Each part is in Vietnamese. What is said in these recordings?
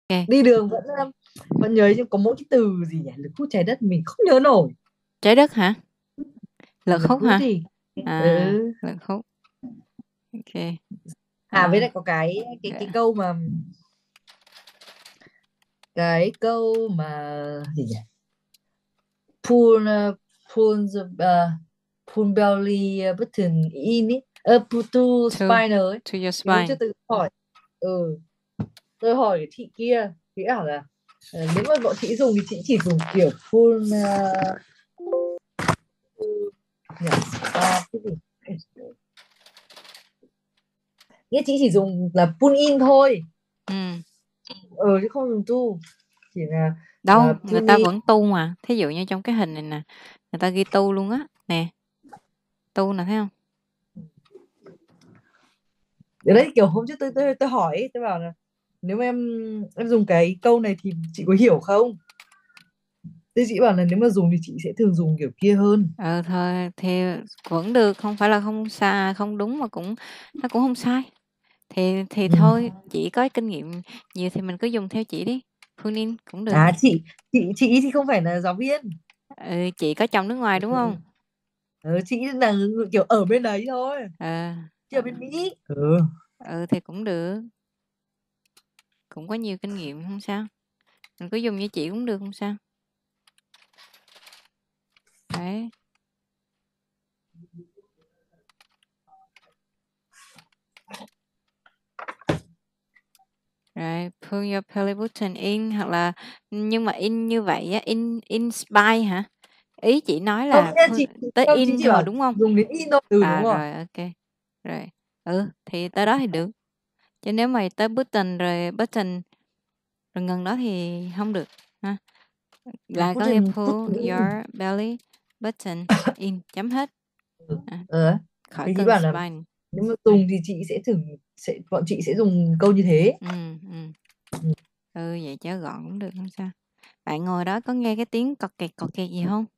Ok. Đi đường vẫn nhớ, nhưng có mỗi cái từ gì nhỉ, lực hút trái đất mình không nhớ nổi. Trái đất hả? Lực Lực hút hút hả? thì Lực hút. Ok. với lại có cái câu mà gì nhỉ, pull pull pull belly button in ý, pull to To spinal ấy. your Thì hôm trước spine. tôi hỏi, tôi hỏi chị kia, chị bảo là nếu mà bọn chị dùng thì chị chỉ dùng kiểu full cái gì, nghĩa chị chỉ dùng là pull in thôi, chứ không dùng tu, chỉ là Đâu, người pull ta in. vẫn tu mà. Thí dụ như trong cái hình này nè, người ta ghi tu luôn á. Nè, tu nè, thấy không? Để đấy kiểu hôm trước tôi hỏi ấy, tôi bảo là nếu mà em dùng cái câu này thì chị có hiểu không, thế chị bảo là nếu mà dùng thì chị sẽ thường dùng kiểu kia hơn. Thôi thì vẫn được, không phải là không sai, không đúng mà nó cũng không sai. Thì thôi, chị có kinh nghiệm nhiều thì mình cứ dùng theo chị đi. Phương Ninh cũng được. Chị thì không phải là giáo viên. Chị có chồng nước ngoài đúng không? Chị là người kiểu ở bên đấy thôi, Ờ, chị ở bên Mỹ. thì cũng được, cũng có nhiều kinh nghiệm, không sao. Mình cứ dùng như chị cũng được, không sao. Đấy. Rồi, pull your belly button in, hoặc là nhưng mà in như vậy á, in spine hả? Ý chị nói Không, là chị tới không, chị in chỉ thôi bảo đúng không? dùng đến in thôi, đúng rồi. Rồi, ok. Rồi, thì tới đó thì được. Chứ nếu mà tới button rồi ngừng đó thì không được ha. Là có nghĩa Put pull in. your belly button in, chấm hết. Khỏi Thì chị cần bảo là spine. nếu mà dùng thì chị bọn chị sẽ dùng câu như thế. Vậy cho gọn cũng được, không sao. Bạn ngồi đó có nghe cái tiếng cọt kẹt gì không?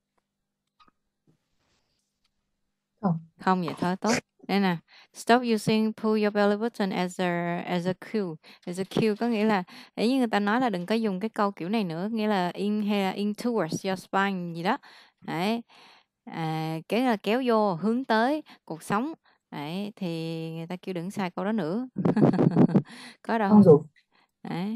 Không, vậy thôi tốt. Đây nè, stop using pull your belly button as a cue. As a cue có nghĩa là để như người ta nói là đừng có dùng cái câu kiểu này nữa, nghĩa là in hay là in towards your spine gì đó. Đấy. Cái là kéo vô hướng tới cuộc sống. Đấy, thì người ta kêu đừng xài câu đó nữa. Có đâu Không không? dùng. Đấy.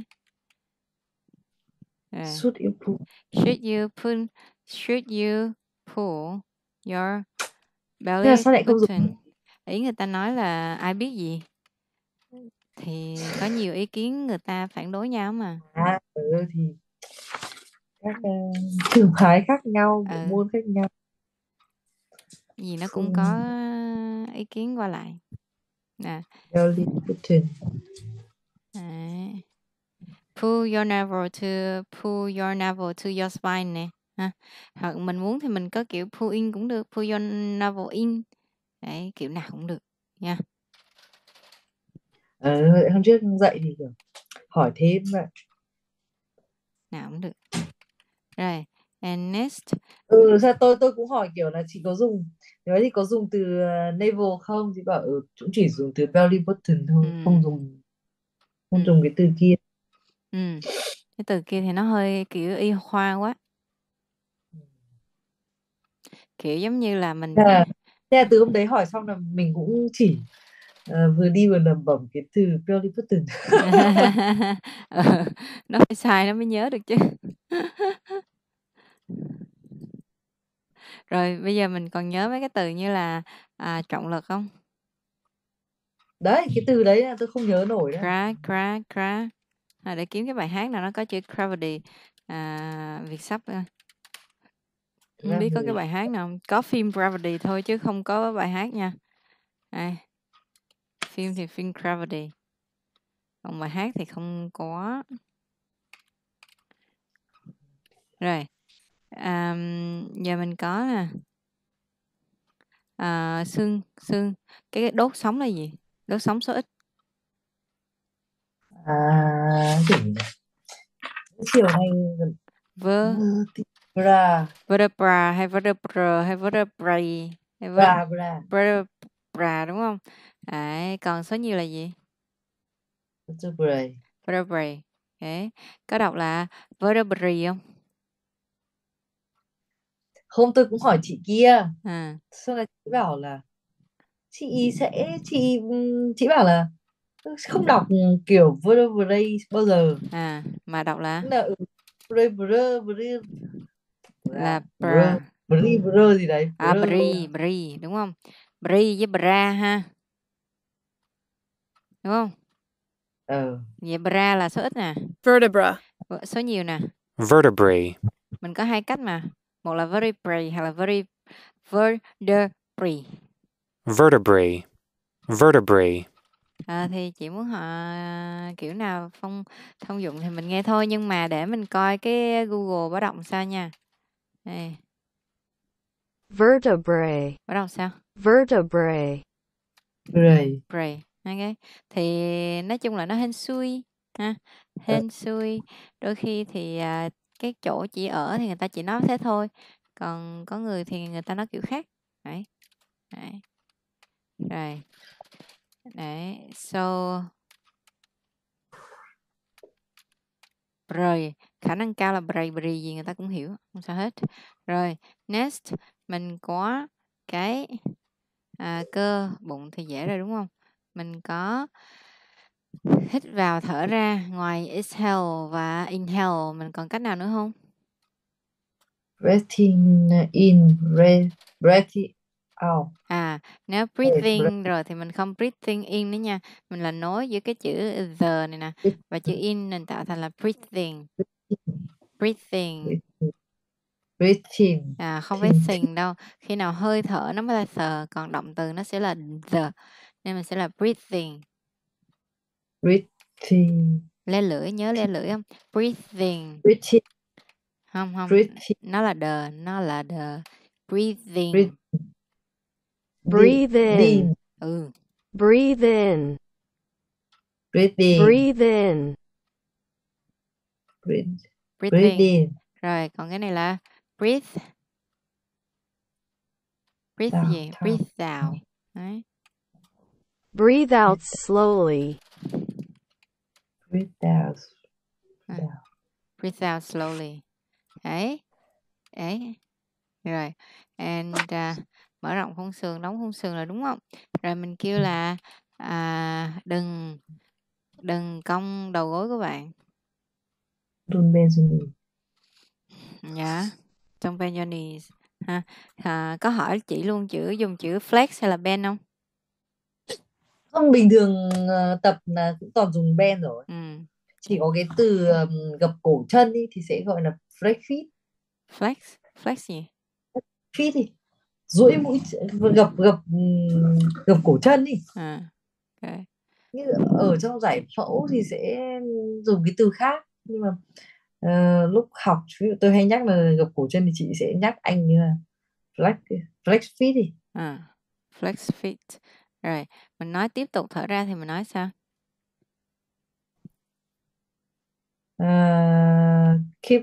Should you pull? Should you pull your Thế là belly sao lại không dùng? button? Ý người ta nói là ai biết gì, thì có nhiều ý kiến người ta phản đối nhau mà. Thì các trường phái khác nhau, bộ Ừ, môn khác nhau. gì nó cũng có ý kiến qua lại nè. Belly button. Đấy. Pull your navel to your spine nè ha. Hoặc mình muốn thì mình có kiểu pull in cũng được, pull your navel in. Đấy, kiểu nào cũng được nha. Hôm trước dậy thì kiểu hỏi thêm vậy. Nào cũng được. Rồi, and next. Sao tôi cũng hỏi kiểu là chị có dùng, nếu thì có dùng từ navel không, chị bảo cũng chỉ dùng từ belly button thôi, không dùng cái từ kia. Cái từ kia thì nó hơi kiểu y khoa quá, kiểu giống như là mình Thế là từ hôm đấy hỏi xong là mình cũng chỉ vừa đi vừa lẩm bẩm cái từ belly button. nó phải sai nó mới nhớ được chứ. Rồi bây giờ mình còn nhớ mấy cái từ như là trọng lực không? Đấy, cái từ đấy là tôi không nhớ nổi đấy. Cra. Để kiếm cái bài hát nào nó có chữ gravity. Việt sắp không biết có cái bài hát nào không? Có phim Gravity thôi chứ không có bài hát nha. Phim thì phim Gravity, còn bài hát thì không có. Rồi, giờ mình có nè, xương cái đốt sống là gì? Đốt sống số ít. Gì chiều nay Vertebra hay vertebrae hay vertebra đúng không? Đấy, còn số nhiều là gì? vertebrae. Vertebrae. Okay. Có đọc là vertebrae không? Hôm tôi cũng hỏi chị kia, À, sau này chị bảo là chị bảo là không đọc kiểu vertebrae bao giờ, mà đọc là là vertebrae là vertebrae vertebrae gì đấy, bri, đúng không? Bri với bra ha, đúng không? Vậy bra là số ít nè, Vertebra. số nhiều nè. Vertebrae. Mình có hai cách mà, một là vertebrae hay là vertebrae. Vertebrae. Vertebrae. Thì chị muốn kiểu nào thông dụng thì mình nghe thôi, nhưng mà để mình coi cái Google báo động sao nha. Đây, Vertebrae. báo động sao? Vertebrae. Brae. Okay. Thì nói chung là nó hên xui ha, hên xui. Đôi khi thì cái chỗ chị ở thì người ta chỉ nói thế thôi, còn có người thì người ta nói kiểu khác. Đấy. Rồi. Đấy. So rồi, khả năng cao là bravery gì người ta cũng hiểu, không sao hết. Rồi, next mình có cái cơ bụng thì dễ rồi đúng không? Mình có hít vào thở ra, ngoài exhale và inhale mình còn cách nào nữa không? breathing in, breathing out. Nếu breathing rồi thì mình không breathing in nữa nha, mình là nối giữa cái chữ the này nè và chữ in mình tạo thành là breathing. Không phải thing đâu, khi nào hơi thở nó mới là the, còn động từ nó sẽ là the, nên mình sẽ là breathing. Le lưỡi, nhớ le lưỡi không? Breathing. Không, nó là the breathing. Breathe in. Breathe in. Breathe in. Breathe in. Rồi còn cái này là breathe gì? Breathe out. Đấy. Breathe out slowly. Breathe out slowly. Đấy. Rồi, and mở rộng khung xương, đóng khung xương là đúng không? Rồi mình kêu là đừng cong đầu gối của bạn. Don't bend your knees. Dạ, don't bend your knees. Có hỏi chị luôn dùng chữ flex hay là bend không? Không, bình thường tập là cũng toàn dùng bend rồi. Chỉ có cái từ gập cổ chân đi thì sẽ gọi là flex feet. Flex gì? Feet thì duỗi mũi, gập cổ chân đi. Okay. Như ở trong giải phẫu thì sẽ dùng cái từ khác, nhưng mà lúc học ví dụ tôi hay nhắc là gập cổ chân thì chị sẽ nhắc anh như là flex feet đi. Flex feet. Rồi mình nói tiếp tục thở ra thì mình nói sao? Keep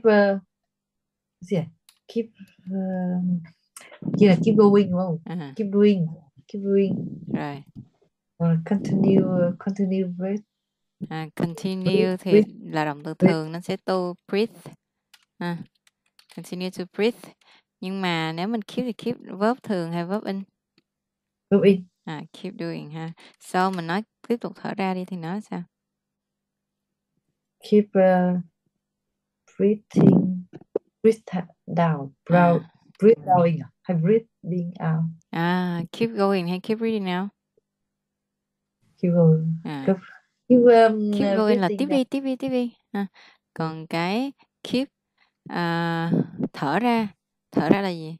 kia là keep going đúng không? Keep doing. Rồi. Continue breath. Continue thì là động từ thường, nó sẽ to breathe. Continue to breathe. Nhưng mà nếu mình keep thì keep verb thường hay verb in? Verb in. Keep doing ha. So mình nói tiếp tục thở ra đi thì nói sao? Keep breathing, breathe down, breathe going hay breathing out? Keep going hay keep reading nào? Keep going. Keep going là tiếp đi. Còn cái keep thở ra là gì?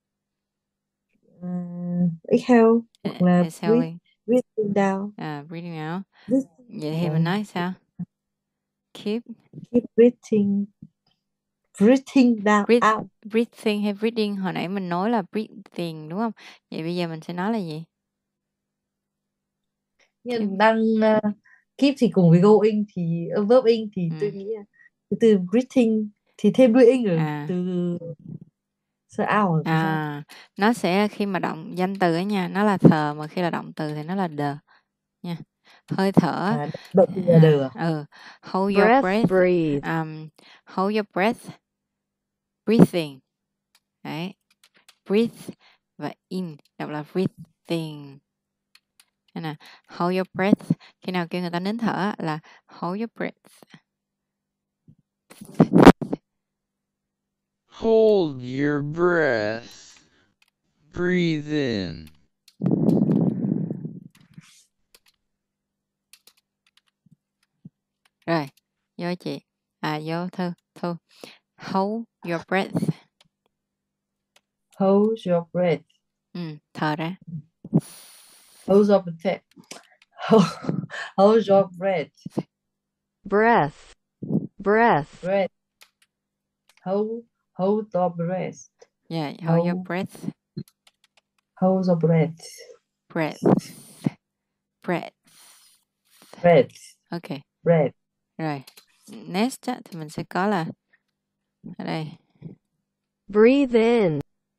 Exhale hoặc là exhaling. breathing down. Breathing out. Vậy thì mình nói sao? Keep breathing down, out. Breathing hay breathing? Hồi nãy mình nói là breathing đúng không? Vậy bây giờ mình sẽ nói là gì? Nhưng đang keep thì cùng với going thì verb in thì tôi nghĩ là từ breathing thì thêm đuôi in rồi từ out. Nó sẽ khi mà động danh từ ấy nha, nó là the, mà khi là động từ thì nó là the nha. hơi thở. Động từ là được. Hold your breath. breathe, Hold your breath. Breathing. Đấy. Breathe và in đọc là breathing. Đây nè, hold your breath. Khi nào kêu người ta nín thở là hold your breath. Hold your breath. Breathe in. Rồi, vô chị. Vô Thư. Hold your breath. Hold your breath. Thở ra. Hold your breath. Hold your breath. breath, breath, Breath. Hold your breath. Yeah, hold your breath. Hold your breath. Breath. Breath. Ok. Breath. Rồi. Next thì mình sẽ có là ở đây. breathe in,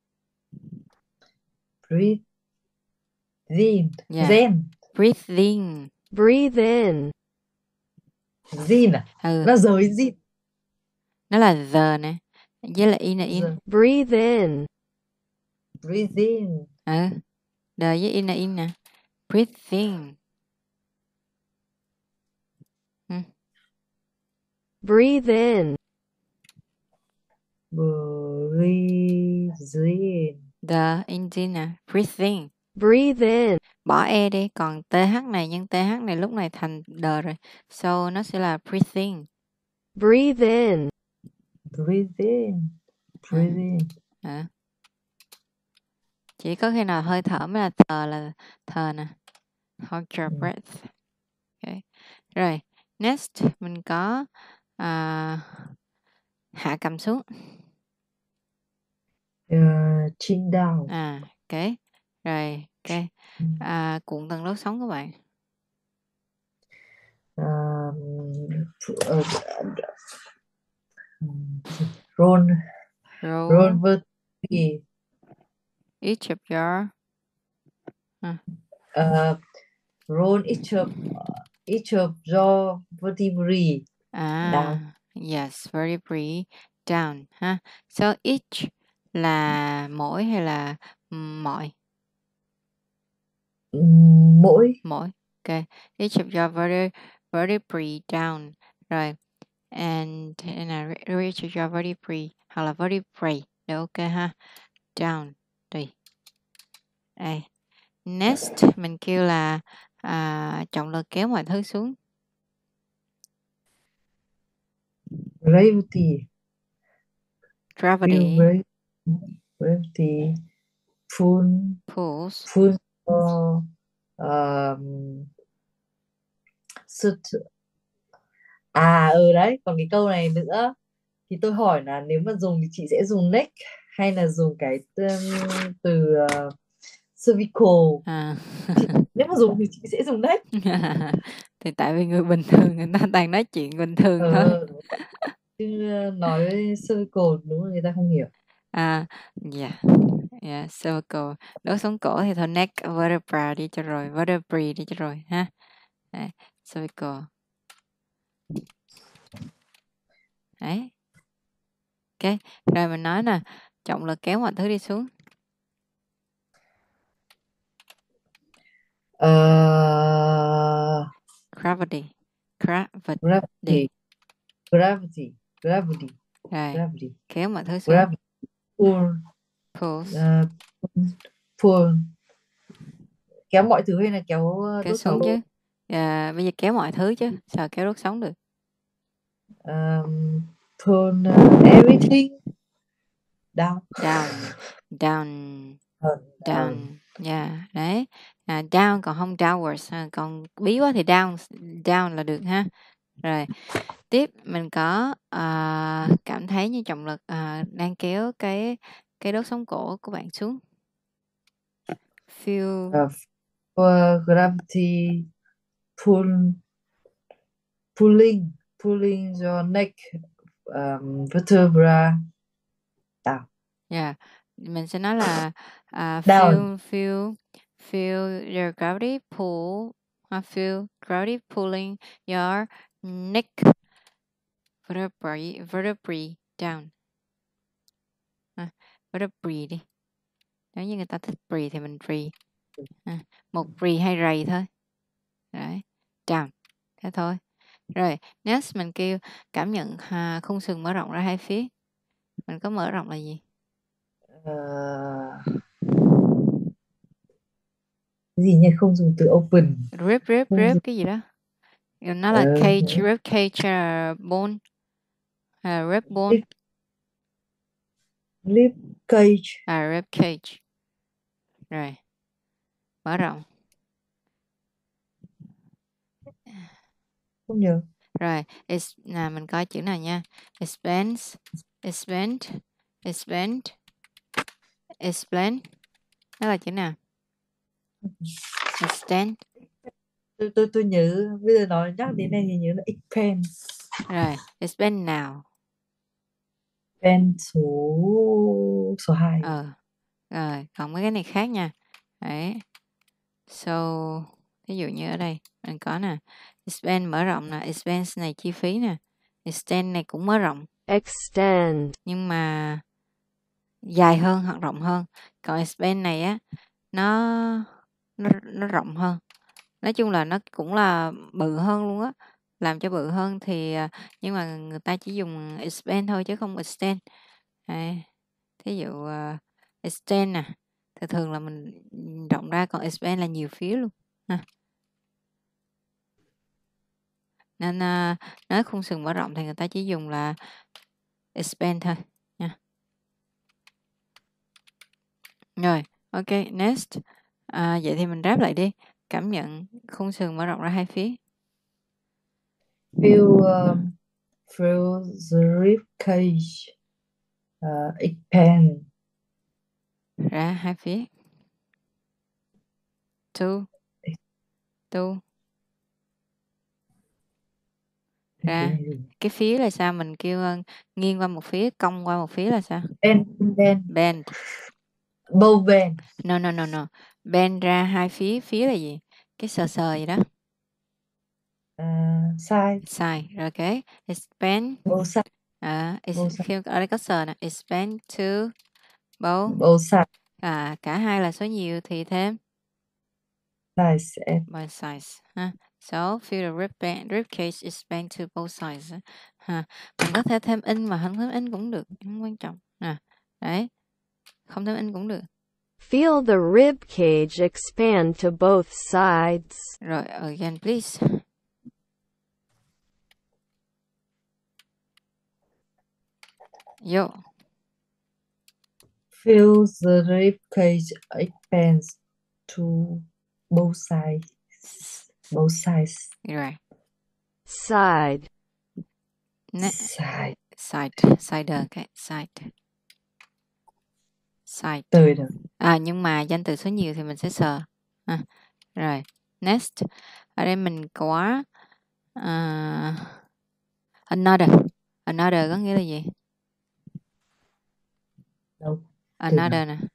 Breathe in. Yeah. Then. Breathing. breathe in, Zin à? Nó giới zin. Nó là the nè. Với là in là in. breathe in, Breathe in. The với in là in nè. Breathing. breathe in, Breathe in. The in nè. Breathing. breathe in, Bỏ e đi, còn th này, nhưng th này lúc này thành the rồi. So nó sẽ là breathing. breathe in, Breathe in. Breathe in. Chỉ có khi nào hơi thở mới là thở nè. Hold your breath. Okay. Rồi, next mình có hạ cầm xuống. Chin down. Ok. Rồi, ok. Cuộn tầng đốt sống các bạn. Roll vertebrae. Each of your roll each of your vertebrae down. Yes, vertebrae down ha. So each là mỗi hay là mọi? Mỗi. Ok. Each of your vertebrae down. Rồi. And each of your vertebrae hoặc là vertebrae đều ok ha. Down. Tùy. Đây. Next mình kêu là trọng lực kéo mọi thứ xuống. Gravity. Gravity pulls đấy. Còn cái câu này nữa thì tôi hỏi là nếu mà dùng thì chị sẽ dùng neck hay là dùng cái từ cervical. Nếu mà dùng thì chị sẽ dùng neck. Thì tại vì người bình thường người ta toàn nói chuyện bình thường thôi. Chứ nói cervical đúng là người ta không hiểu. Yeah, cervical. Đốt sống cổ thì thôi neck vertebra đi cho rồi, vertebrae đi cho rồi ha. Cervical. Đấy. Ok, rồi mình nói nè, trọng lực kéo mọi thứ đi xuống. Gravity. Rồi. Kéo mọi thứ xuống. Pull. Kéo mọi thứ hay là kéo đốt xuống sống? chứ. Bây giờ kéo mọi thứ chứ, sao kéo đốt sống được? Pull everything down. Yeah, đấy. Down còn không downwards, còn bí quá thì down là được ha. Rồi tiếp mình có cảm thấy như trọng lực đang kéo cái đốt sống cổ của bạn xuống. Feel gravity pulling your neck vertebra down. Yeah, mình sẽ nói là Down. feel your gravity pull feel crowded pulling your neck vertebrae down. Vertebrae đi. Nếu như người ta thích breathe thì mình breathe. Một breathe hay rầy thôi. Đấy. Down. Thế thôi. Rồi, next mình kêu cảm nhận khung sườn mở rộng ra hai phía. Mình có mở rộng là gì? Cái gì nhỉ? Không dùng từ open. Rib cái gì đó. Nó là cage, rib cage, bone. Rib bone. Rib cage. Rib cage. Rồi. Mở rộng. Không nhớ. Rồi, mình coi chữ nào nha. Expand. Đó là chữ nào? Extend. Tôi nhớ, bây giờ nói nhắc đến này thì nhớ là expand. Rồi, expand nào. Expand số 2. Rồi, còn mấy cái này khác nha. Đấy. So, ví dụ như ở đây mình có nè, expand mở rộng nè, expense này chi phí nè, extend này cũng mở rộng. extend, Nhưng mà dài hơn hoặc rộng hơn. Còn expand này á, nó rộng hơn. Nói chung là nó cũng là bự hơn luôn á. Làm cho bự hơn thì nhưng mà người ta chỉ dùng expand thôi chứ không extend. Đây. Thí dụ extend nè, thường là mình rộng ra, còn expand là nhiều phía luôn. Nên nói khung sườn mở rộng thì người ta chỉ dùng là expand thôi nha. Rồi, ok, next. Vậy thì mình ráp lại đi. Cảm nhận khung sườn mở rộng ra hai phía. Feel the rib cage expand ra hai phía. Tu ra cái phía là sao? Mình kêu nghiêng qua một phía, cong qua một phía là sao? Bend. Bow bend. No. Bend ra hai phía. Phía là gì? Cái sờ vậy đó. Side. Rồi ok. Expand. Both side. Khi ở đây có sờ nè. Expand to both side. Cả hai là số nhiều thì thêm size. By size ha. So feel the rib cage expand to both sides ha. Mình có thể thêm in mà không thêm in cũng được, không quan trọng nè. Đấy, không thêm in cũng được. Feel the rib cage expand to both sides. Rồi, again please. Yo. Feel the rib cage expands to both sides. Both sides. Right. Side. Side. Okay. Side. Từ được. Nhưng mà danh từ số nhiều thì mình sẽ sờ. Rồi, next. Ở đây mình có another. Another có nghĩa là gì? Đâu? Another nè.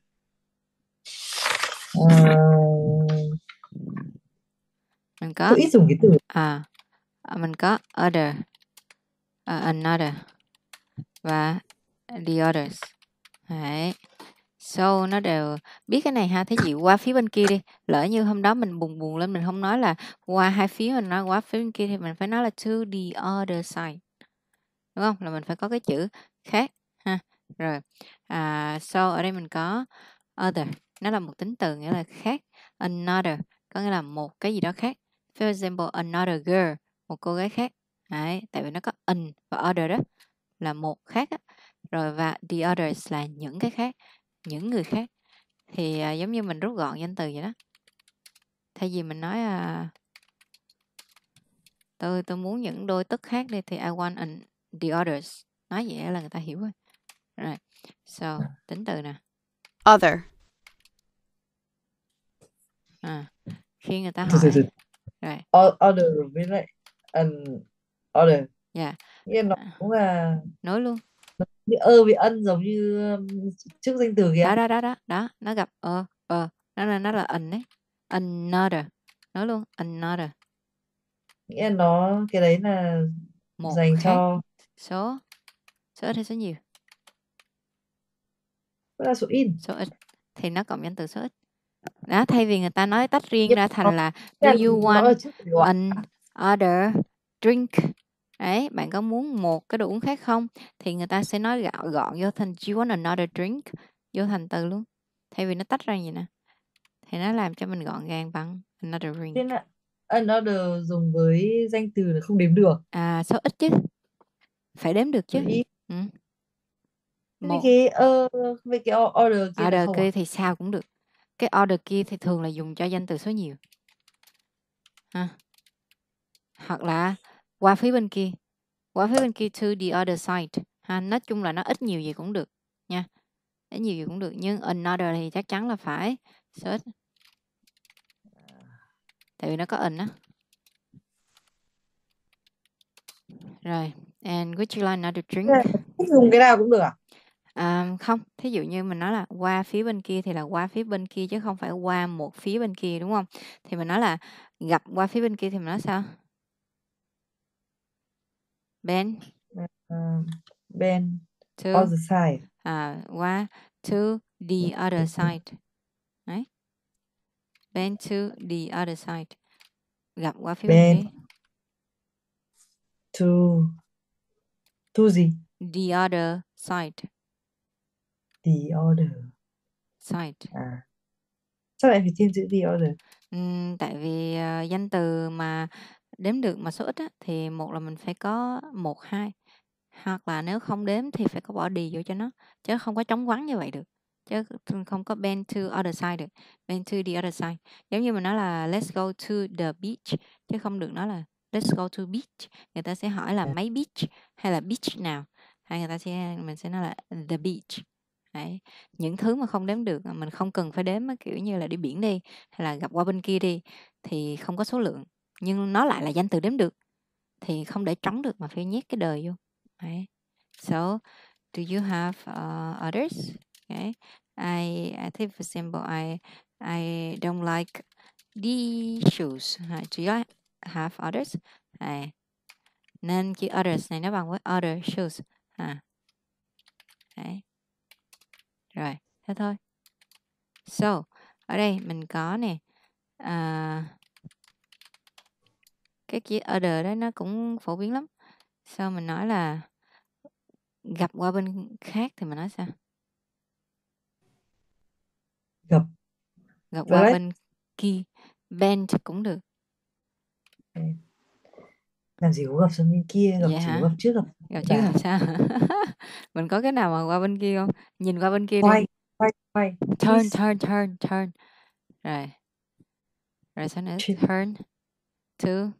Mình có ít dùng cái từ. Mình có other, another và the others. Đấy. So nó đều biết cái này ha. Thế gì qua phía bên kia đi. Lỡ như hôm đó mình buồn lên, mình không nói là qua hai phía, mình nói qua phía bên kia thì mình phải nói là to the other side. Đúng không? Là mình phải có cái chữ khác ha. Rồi. So ở đây mình có other. Nó là một tính từ nghĩa là khác. Another có nghĩa là một cái gì đó khác. For example, another girl, một cô gái khác. Đấy, tại vì nó có an và other đó là một khác á. Rồi và the others là những cái khác, những người khác. Thì giống như mình rút gọn danh từ vậy đó. Thay vì mình nói tôi muốn những đôi tất khác đi thì I want the others. Nói vậy là người ta hiểu rồi. Rồi. So, tính từ nè. Other. Khi người ta hỏi rồi. Other với lại other. Yeah. Nghĩa nó cũng là nối luôn. Như với ân giống như trước danh từ kia. Đó, nó gặp nó là an đấy. Another. Nói luôn, another. Nghĩa là nó cái đấy là Một dành khác. cho Số ít hay số nhiều? đó là số ít. Số ít. Thì nó cộng danh từ số ít. Đó, thay vì người ta nói tách riêng Nhưng ra nó thành là do you nó ở want trước từ gọi. another drink. Đấy, bạn có muốn một cái đồ uống khác không? Thì người ta sẽ nói gọn vô thành do you want another drink, vô thành từ luôn. Thay vì nó tách ra vậy nè. Thì nó làm cho mình gọn gàng bằng another drink. Thế là another dùng với danh từ là không đếm được. À, số ít chứ. Phải đếm được chứ. Số ít. Ừ. Với cái order kia là Order không kia à? thì sao cũng được. Cái order kia thì thường là dùng cho danh từ số nhiều. Ha. Hoặc là qua phía bên kia. Qua phía bên kia to the other side. Ha. Nói chung là nó ít nhiều gì cũng được nha. Ít nhiều gì cũng được. Nhưng another thì chắc chắn là phải số ít. Tại vì nó có in á. Rồi. And would you like another drink? Thích dùng cái nào cũng được à? Không, thí dụ như mình nói là qua phía bên kia thì là qua phía bên kia chứ không phải qua một phía bên kia, đúng không? Thì mình nói là gặp qua phía bên kia thì mình nói sao? Ben Ben to other side. Qua to the other side. Đấy. Ben to the other side. Gặp qua phía bên Ben kia. to gì? The other side. The other Side. à? Sao lại phải thêm chữ the other? Tại vì danh từ mà đếm được mà số ít á, thì một là mình phải có 1, 2. Hoặc là nếu không đếm thì phải có bỏ đi vô cho nó. Chứ không có trống vắng như vậy được. Chứ không có bend to other side được. Bend to the other side. Giống như mình nói là let's go to the beach. Chứ không được nói là let's go to beach. Người ta sẽ hỏi là mấy beach hay là beach nào. Hay mình sẽ nói là the beach. Đấy. Những thứ mà không đếm được, mình không cần phải đếm, kiểu như là đi biển đi, hay là gặp qua bên kia đi, thì không có số lượng. Nhưng nó lại là danh từ đếm được. Thì không để trống được mà phải nhét cái đời vô. Đấy. So, do you have others? Okay. I think for example, I don't like these shoes. Do you have others? Nên chữ others này nó bằng với other shoes. Đấy. Rồi, thế thôi. So, ở đây mình có nè. Cái chữ other đó nó cũng phổ biến lắm. So, mình nói là gặp qua bên khác thì mình nói sao? Gặp qua bên kia. Bend cũng được. Làm gì có gặp sang bên kia, gặp Vậy chỉ hả? có gặp trước gặp Gặp sao? Mình có cái nào mà qua bên kia không? Nhìn qua bên kia đi. Quay. Turn. Rồi sao nữa? Turn to.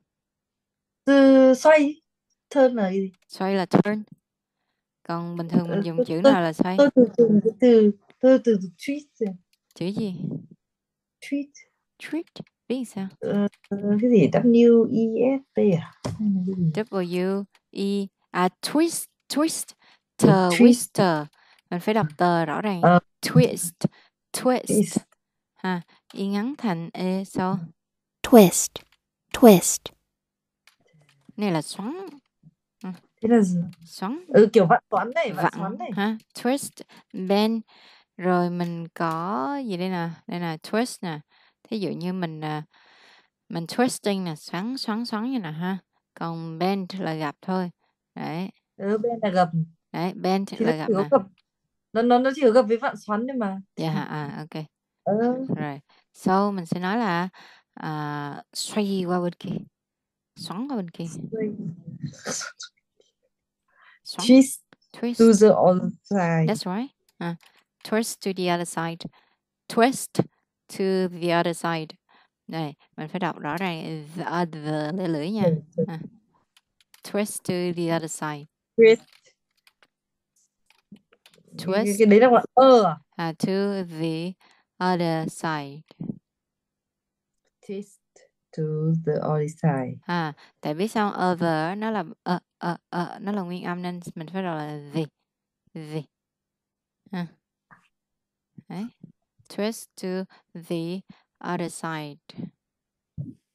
Xoay. Turn là gì? Xoay là turn. Còn bình thường mình dùng chữ nào là xoay? Tôi từ twist. Chữ gì? Tweet. Biết sao? Cái gì WEST à? W-E twist. Twist. Twister. Mình phải đọc tờ rõ ràng. Twist. Ha, y ngắn thành e sau. Twist. Này là xoắn. Thế là gì? Xoắn. Kiểu vặn xoắn này. Ha, twist, bend. Rồi mình có gì đây nè? Đây là twist nè. Thí dụ như mình twisting nè, xoắn như nè ha. Còn bend là gặp thôi. Đấy. Bend là gặp. Đấy, bend thì là gặp nè. Nó chỉ có gặp với vặn xoắn thôi mà. Dạ hả? Ok. Rồi. So mình sẽ nói là xoay qua bên kia. Xoắn qua bên kia. Twist to the other side. That's right. Twist to the other side. Twist to the other side. Đây, mình phải đọc rõ ràng the other lưỡi nha. Twist to the other side. Twist. Cái đấy là gọi to the other side. Twist to the other side. Tại biết sao other nó là nó là nguyên âm nên mình phải đọc là the. Đấy. Twist to the other side.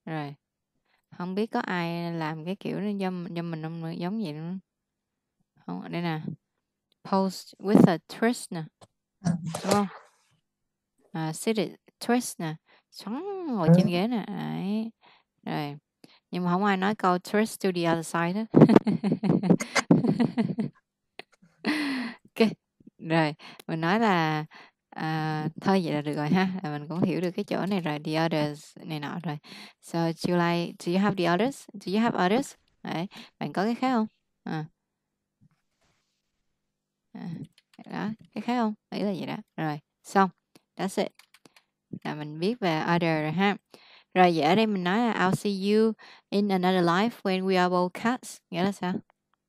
Rồi, không biết có ai làm cái kiểu này cho mình không, giống vậy nữa. Không, đây nè. Pose with a twist nè. Đúng không? Seated twist nè. Xoắn ngồi trên ghế nè. Đấy. Rồi. Nhưng mà không ai nói câu twist to the other side đó. Ok. Rồi, mình nói là thôi vậy là được rồi ha. Là mình cũng hiểu được cái chỗ này rồi, the others này nọ rồi. So do you have the others? Do you have others? Đấy, bạn có cái khác không? Đó, cái khác không? Ý là vậy đó. Rồi, xong. That's it. Là mình biết về other rồi ha. Rồi vậy ở đây mình nói là I'll see you in another life when we are both cats. Nghĩa là sao?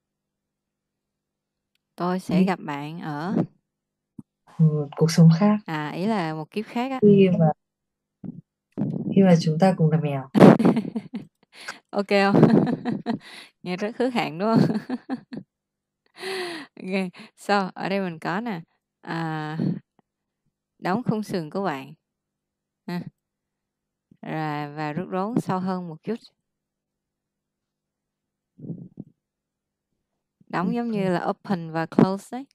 Tôi sẽ gặp bạn ở cuộc sống khác, ý là một kiếp khác á. khi mà chúng ta cùng là mèo. Ok không? Nghe rất hứa hẹn đúng không? Ok. So, ở đây mình có nè. Đóng khung sườn của bạn. Rồi, và rút rốn sâu hơn một chút. Đóng giống như là open và close đấy.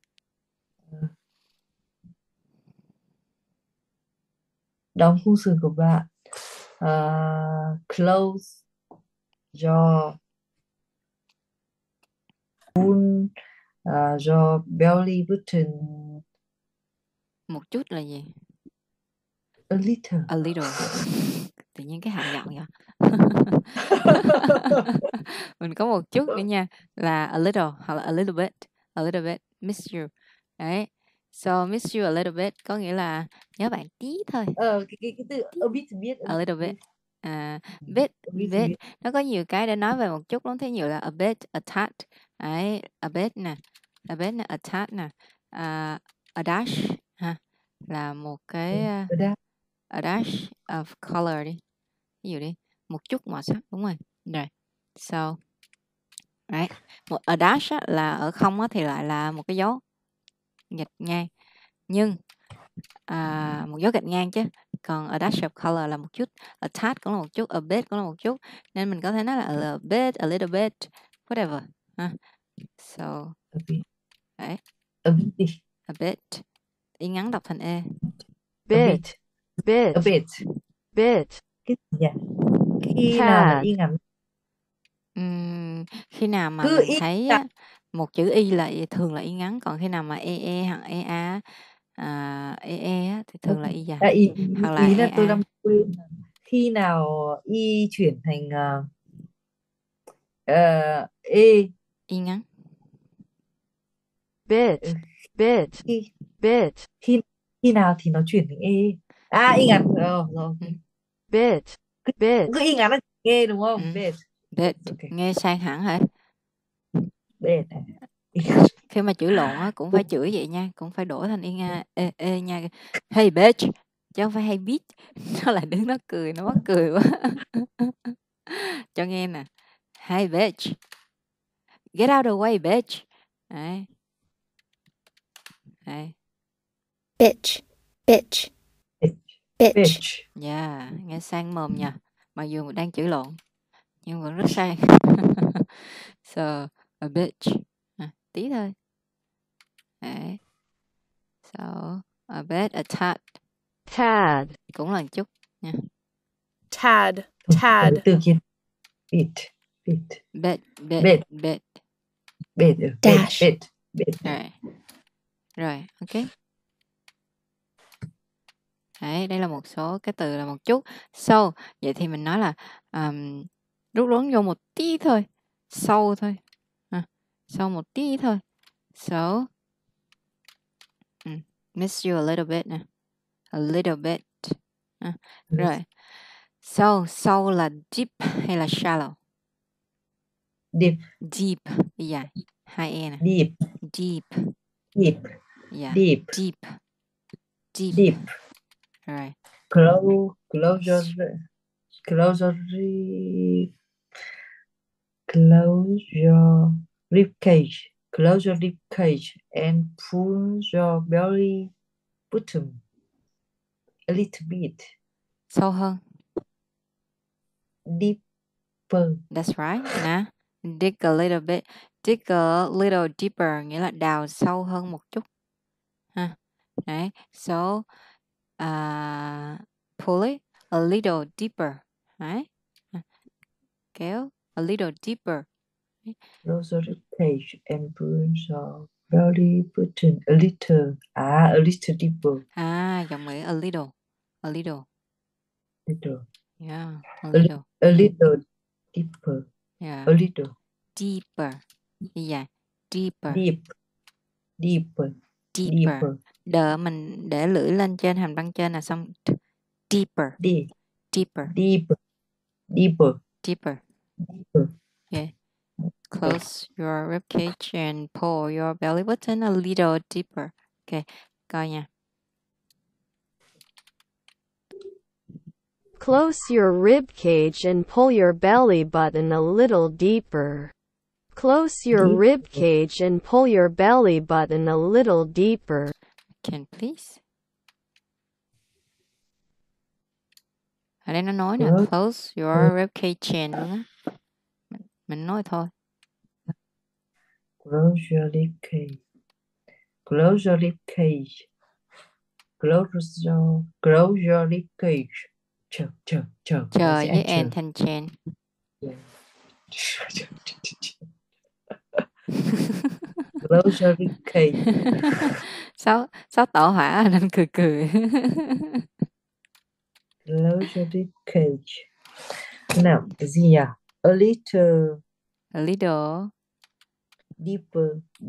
Đóng khung sườn của bạn. Close your pull your belly button. Một chút là gì? A little. A little. Tự nhiên cái hạng giọng vậy. Mình có một chút nữa nha, là a little hoặc là a little bit. A little bit, miss you. Đấy. So miss you a little bit có nghĩa là nhớ bạn tí thôi. Cái từ a bit biết. A little bit. Bit. Nó có nhiều cái để nói về một chút lắm. Thế nhiều là a bit, a tad. Đấy, a bit nè. A bit nè, a tad nè. A dash ha. Là một cái a dash of color đi. Ví dụ đi, một chút màu sắc, đúng rồi. Rồi. So right. Một a dash á, là ở không á, thì lại là một cái dấu gạch ngang. Nhưng một dấu gạch ngang chứ. Còn a dash of color là một chút, a tad cũng là một chút, a bit cũng là một chút. Nên mình có thể nói là a bit, a little bit, whatever. So đấy. A bit. A bit. Y ngắn đọc thành e. Bit. Bit. A bit. Bit. Cái gì nhỉ? Khi nào mà y ngắn? Khi nào mà Cứ mình thấy á, một chữ y là thường là y ngắn, còn khi nào mà e hoặc e a á, thì thường là y dài. Hoặc là ý là tôi EA. đang quên. Khi nào y chuyển thành e. Y ngắn. Bit. Bit. Bit. Khi nào thì nó chuyển thành e. Y ngắn rồi. Bit. Bit. Cứ y ngắn là e đúng không? Bit. Bit. Okay. Nghe sang hẳn hả? Bit. Khi mà chửi lộn á, cũng phải chửi vậy nha, cũng phải đổi thành e nha. Hey bitch, chứ không phải hey bitch. Nó lại đứng nó cười, nó mắc cười quá. Cho nghe nè. Hey bitch, get out of the way bitch. Đấy. Đấy. Bitch. Bitch. Bitch. Bitch. Yeah, nghe sang mồm nha. Mặc dù đang chửi lộn nhưng vẫn rất sang. So, a bitch. Tí thôi. Đấy. So, a bit, a tad. Tad. Cũng là một chút nha. Tad. Tad. Từ kia. Bit. Bit. Dash. Bit. Rồi, ok. Đấy, đây là một số cái từ là một chút. So, vậy thì mình nói là rút rốn vô một tí thôi. Sâu thôi. Sâu một tí thôi. So, miss you a little bit nè. A little bit. Rồi. So, sâu là deep hay là shallow? Deep. Deep. Dạ. Hai e nè. Deep. Yeah. Deep. Rồi. Close your rib cage. Close your rib cage and pull your belly button a little bit. Sâu hơn. deeper. That's right. Nè, dig a little bit. Dig a little deeper nghĩa là đào sâu hơn một chút. Ha. Đấy. So, pull it a little deeper. Đấy. Kéo a little deeper. Close your cage and pull your belly button a little. A little deeper. Giọng Mỹ a little. A little. Little. Yeah, a little. A little deeper. Yeah. A little. Deeper. Đi dài. Deeper. Deeper. Deeper. Đỡ mình để lưỡi lên trên hàm răng trên là xong. Deeper. Deeper. Deeper. Deeper. Deeper. Deeper. Okay. Close your rib cage and pull your belly button a little deeper. Okay, coi nha. Close your rib cage and pull your belly button a little deeper. Close your rib cage and pull your belly button a little deeper. Can please? Ở đây nó nói nè, close your rib cage and luôn á. Mình nói thôi. Close your rib cage. Close your rib cage. Close your rib cage. Chờ với and thành chen. Close your rib cage. Sáu tỏ hỏa nên cười. Close your rib cage. Nào, cái gì nhỉ? A little. Deeper.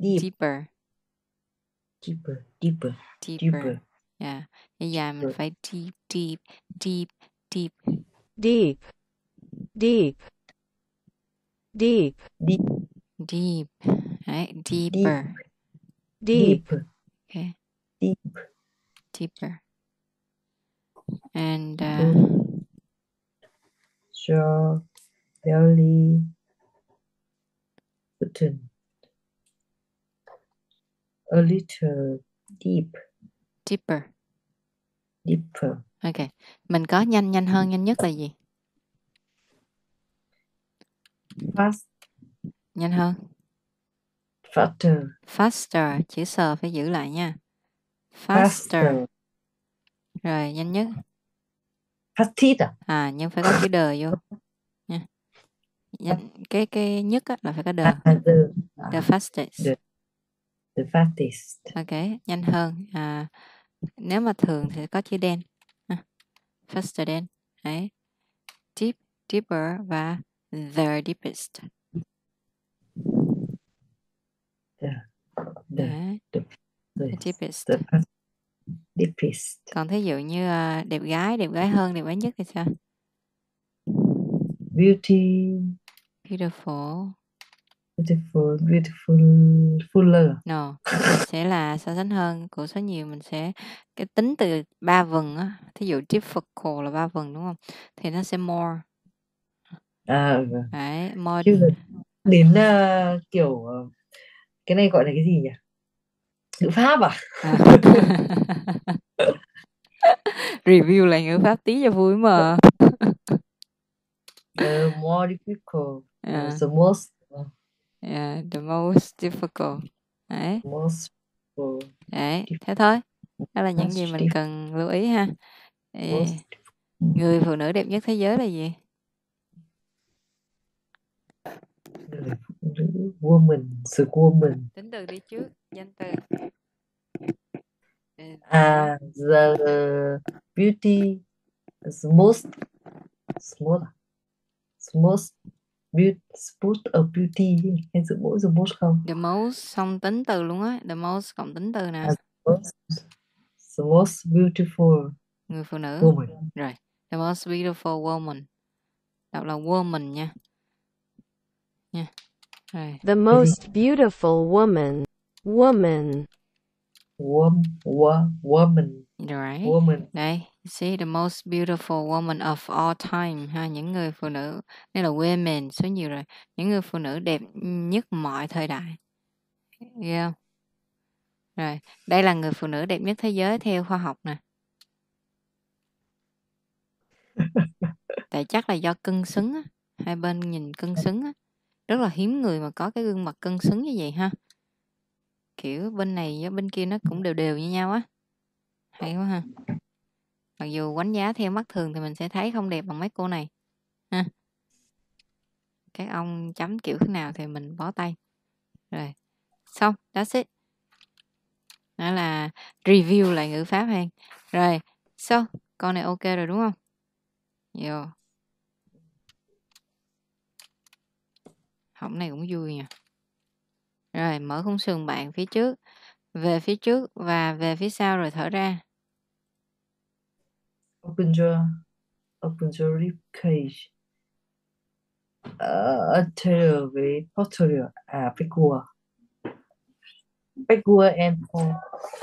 Yeah. Bây giờ mình phải deep. Đấy, deeper. Okay. Deeper. And your belly button a little deeper. Okay. Mình có nhanh hơn, nhanh nhất là gì? Fast. Nhanh hơn. Faster. Chữ sờ phải giữ lại nha. Faster. Rồi, nhanh nhất. Fastest nhưng phải có chữ đờ vô nha. Cái nhất là phải có đờ. The fastest. The fastest. Ok, nhanh hơn. Nếu mà thường thì có chữ đen. Faster than. Đấy. Deeper và the deepest. The deepest. Deepest. Còn thí dụ như đẹp gái hơn, đẹp gái nhất thì sao? Beautiful. Fuller. No, sẽ là so sánh hơn của số nhiều, mình sẽ cái tính từ 3 vần á, thí dụ difficult là 3 vần đúng không? Thì nó sẽ more. Đấy, more. Đến kiểu cái này gọi là cái gì nhỉ? Ngữ pháp à? Review lại ngữ pháp tí cho vui mà. The more difficult. The most. The most difficult. Đấy. Most difficult. Đấy, thế thôi. Đó là những gì mình cần lưu ý ha. Người phụ nữ đẹp nhất thế giới là gì? Woman. The woman. Tính từ đi trước, danh từ. The beauty. The most beauty hay the most không? The most xong tính từ luôn á. The most cộng tính từ nè. The most beautiful. Người phụ nữ. Woman. Rồi. The most beautiful woman. Đọc là woman nha. Rồi. The most beautiful woman. Woman. Right. Woman. Đây, see the most beautiful woman of all time ha, những người phụ nữ, đây là women số nhiều rồi, những người phụ nữ đẹp nhất mọi thời đại. Ghê không? Rồi, đây là người phụ nữ đẹp nhất thế giới theo khoa học nè. Tại chắc là do cân xứng á, hai bên nhìn cân xứng á, rất là hiếm người mà có cái gương mặt cân xứng như vậy ha. Kiểu bên này với bên kia nó cũng đều đều như nhau á, hay quá ha. Mặc dù đánh giá theo mắt thường thì mình sẽ thấy không đẹp bằng mấy cô này ha. Các ông chấm kiểu thế nào thì mình bó tay. Rồi xong, that's it. Đó là review lại ngữ pháp ha. Rồi so con này ok rồi đúng không? Vô học này cũng vui nha. Rồi mở khung sườn bạn phía trước, về phía trước và về phía sau rồi thở ra. Open your rib cage. Anterior với posterior. Backward and forward.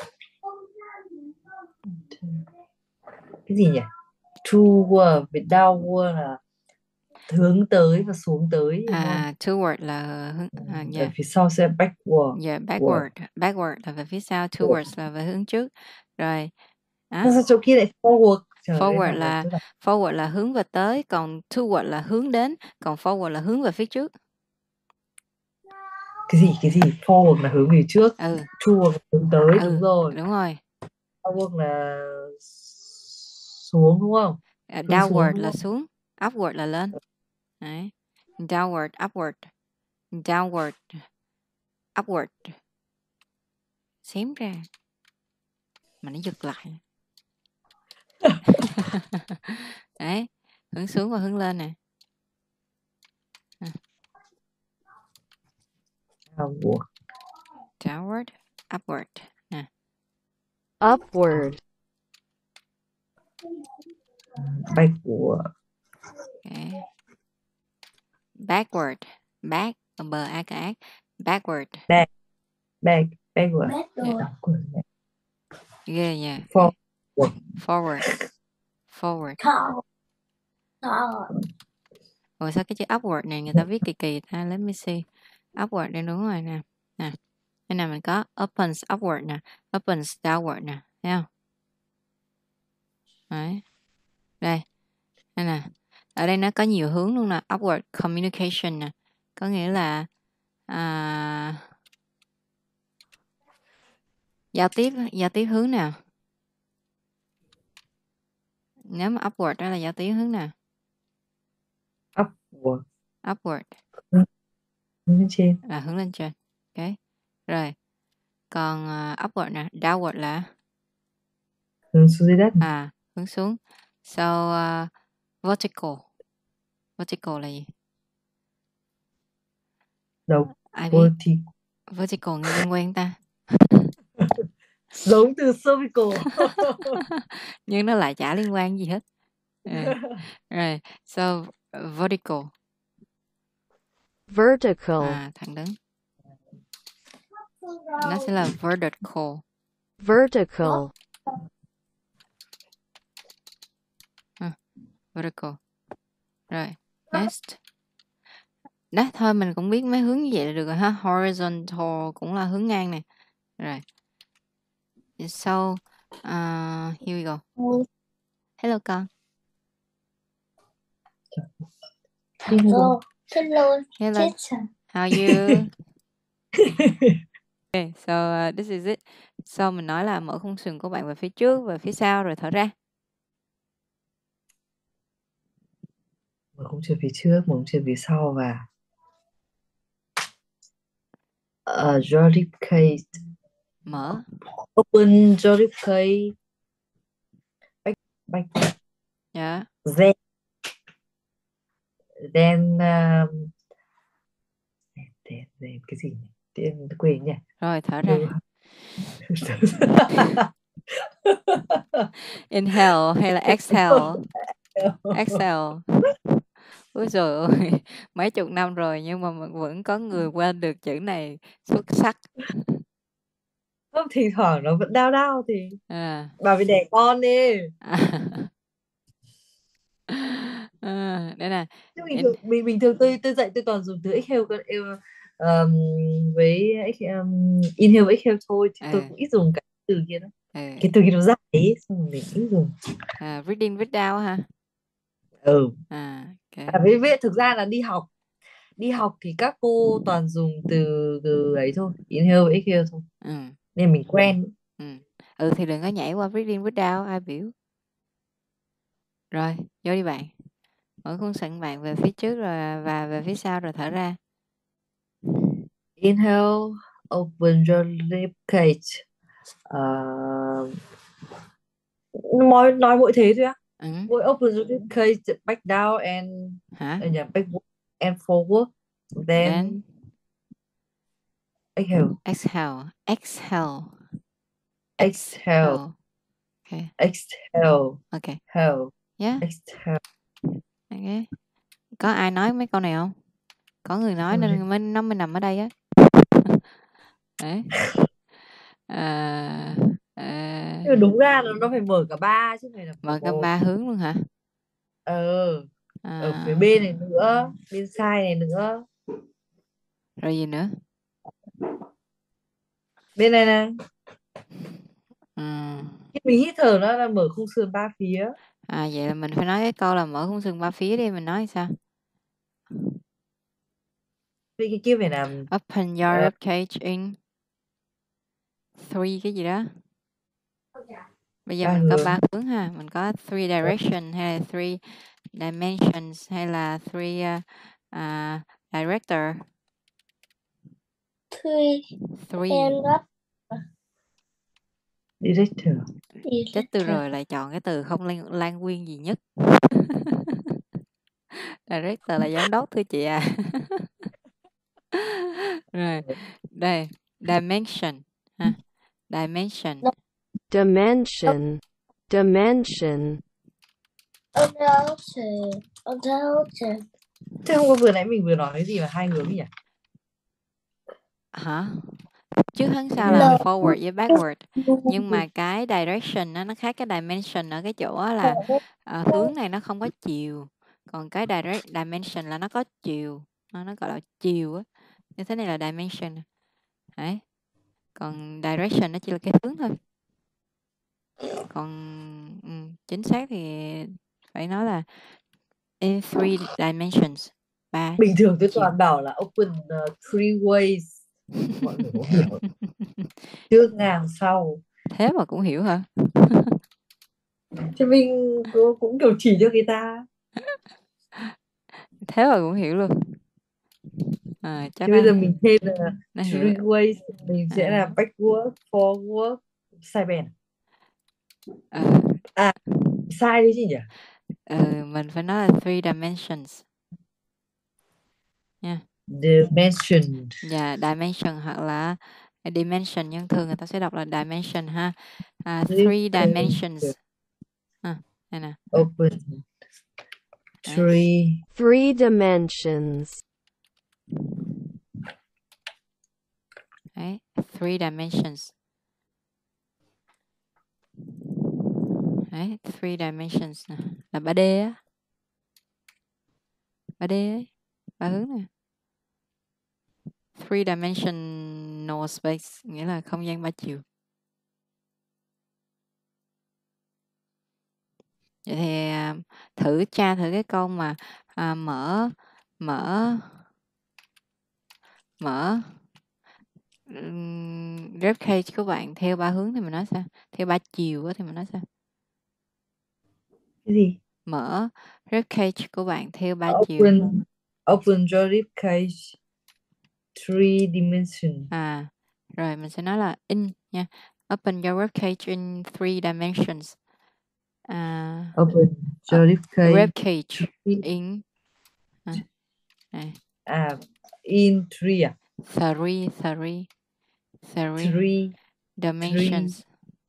Cái gì nhỉ? Toward với downward là hướng tới và xuống tới, đúng không? Toward là hướng Ở phía sau sẽ backward. Yeah, backward là về phía sau, towards là về hướng trước. Rồi. Sao chỗ kia lại forward? Forward là hướng về tới, còn toward là hướng đến, còn forward là hướng về phía trước. Cái gì? Forward là hướng về trước. Toward là hướng tới, đúng rồi. Đúng rồi. Forward là xuống đúng không? Downward là xuống, upward là lên. Đấy. Downward, upward. Downward, upward. Xém ra. Mà nó giật lại. Đấy. Hướng xuống và hướng lên nè. Downward, upward. Nè. Upward. Backward. Okay. Backward. Back, B-A-K-A. Backward. Backward. Yeah. Forward. Ủa sao cái chữ upward này người ta viết kỳ kỳ ta? Let me see. Upward đây đúng rồi nè. Nè. Đây là mình có opens upward nè, opens downward nè, thấy không? Đấy. Đây. Đây nè. Ở đây nó có nhiều hướng luôn nè, upward communication nè. Có nghĩa là giao tiếp hướng nào? Nếu mà upward đó là giao tiếp hướng nào? Upward. Hướng lên trên. Là hướng lên trên. Ok. Rồi. Còn upward nè, downward là hướng xuống dưới đất. Hướng xuống. So vertical. Vertical là gì? Đâu? Vertical nghe liên quan ta. Giống từ cervical. Nhưng nó lại chả liên quan gì hết. Rồi, so vertical. Thẳng đứng. Nó sẽ là vertical. Vertical. Rồi, next. Đó, thôi mình cũng biết mấy hướng như vậy là được rồi ha. Horizontal cũng là hướng ngang này. Rồi. So, here we go. Hello con. Hello. How are you? Okay, so this is it. So mình nói là mở khung sườn của bạn về phía trước và phía sau rồi thở ra. Mở khung sườn phía trước, mở khung sườn phía sau và your rib cage. Mở. Open your rib cage. Back. Yeah. Then cái gì nhỉ? Tên quên nhỉ? Rồi thở ra. Inhale hay là exhale? Exhale. Ôi trời ơi, mấy chục năm rồi nhưng mà mình vẫn có người quên được chữ này, xuất sắc. Không, thỉnh thoảng nó vẫn đau thì bà phải đẻ con đi. Đây nè. Bình thường tôi dạy tôi toàn dùng từ exhale với inhale với exhale thôi, chứ tôi cũng ít dùng cái từ kia đó. Cái từ kia nó dài ấy, xong rồi mình ít dùng. Read in, read out ha. Ừ. Ok. Với thực ra là đi học thì các cô toàn dùng từ ấy thôi, inhale và exhale thôi, Ừ. nên mình quen. Thì đừng có nhảy qua breathe in breathe out, ai biểu. Rồi, vô đi bạn. Mở khuôn sận bạn về phía trước rồi và về phía sau rồi thở ra. Inhale, open your rib cage. Nói mỗi thế thôi á. Mỗi open your rib cage, back down and backward and forward. Then exhale. Exhale. Exhale. Okay. Exhale. Okay. Exhale. Yeah. Exhale. Okay. Có ai nói mấy câu này không? Có người nói nên nó mới nằm ở đây á. Đấy. Nhưng đúng ra là nó phải mở cả ba chứ phải là mở cả ba hướng luôn hả? Ở phía bên này nữa, bên sai này nữa. Rồi gì nữa? Bên này này. Khi mình hít thở nó là mở khung xương ba phía. Vậy là mình phải nói cái câu là mở khung xương ba phía đi, mình nói sao? Cái kia phải làm open your rib cage in 3 cái gì đó. Bây giờ mình có 3 hướng ha, mình có 3 direction hay là 3 dimensions hay là 3 director. 3 director. Chết từ rồi lại chọn cái từ không lan nguyên gì nhất. Director là giám đốc thưa chị à. Rồi, đây, dimension ha. Dimension. Dimension. Dimension. Thế không có vừa nãy mình vừa nói cái gì mà hai hướng nhỉ? Hả? Trước hắn sau là forward với backward. Nhưng mà cái direction nó khác cái dimension ở cái chỗ là hướng này nó không có chiều. Còn cái dimension là nó có chiều. Nó gọi là chiều á. Như thế này là dimension. Đấy. Còn direction nó chỉ là cái hướng thôi. Còn chính xác thì phải nói là in 3 dimensions. Bình thường tôi toàn bảo là open 3 ways. Mọi người cũng hiểu. Trước ngang sau. Thế mà cũng hiểu hả? Thì mình cũng kiểu chỉ cho người ta. Thế mà cũng hiểu luôn. Thì bây giờ mình thêm là 3 ways, mình sẽ là backward, forward, side bend. Sai đi chứ nhỉ? Mình phải nói là 3 dimensions nha. Dimension. Dạ, dimension hoặc là dimension, nhưng thường người ta sẽ đọc là dimension ha. 3 dimensions. Đây nè. Open 3 dimensions. Đấy, 3 dimensions. Đấy, 3 dimensions nè. Là 3D á. 3D ấy. 3 hướng nè. 3 dimensional space, nghĩa là không gian 3 chiều. Vậy thì thử cái câu mà mở rib cage của bạn theo 3 hướng thì mình nói sao? Theo 3 chiều thì mình nói sao? Cái gì? Mở rib cage của bạn theo 3 chiều. Open your rib cage 3 dimension. Rồi mình sẽ nói là in nha. Open your rib cage in 3 dimensions. Open your rib cage in in 3 3 dimensions.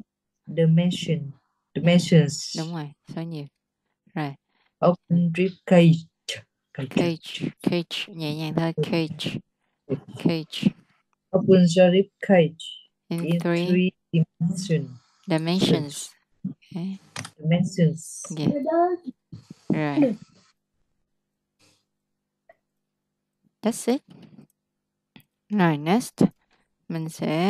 Dimensions. Đúng rồi, số nhiều. Rồi. Open rib cage. Cage nhẹ nhàng thôi. Cage. Open your rib cage in 3 dimensions. Okay. Dimensions. Yeah. Rồi. That's it. Rồi next mình sẽ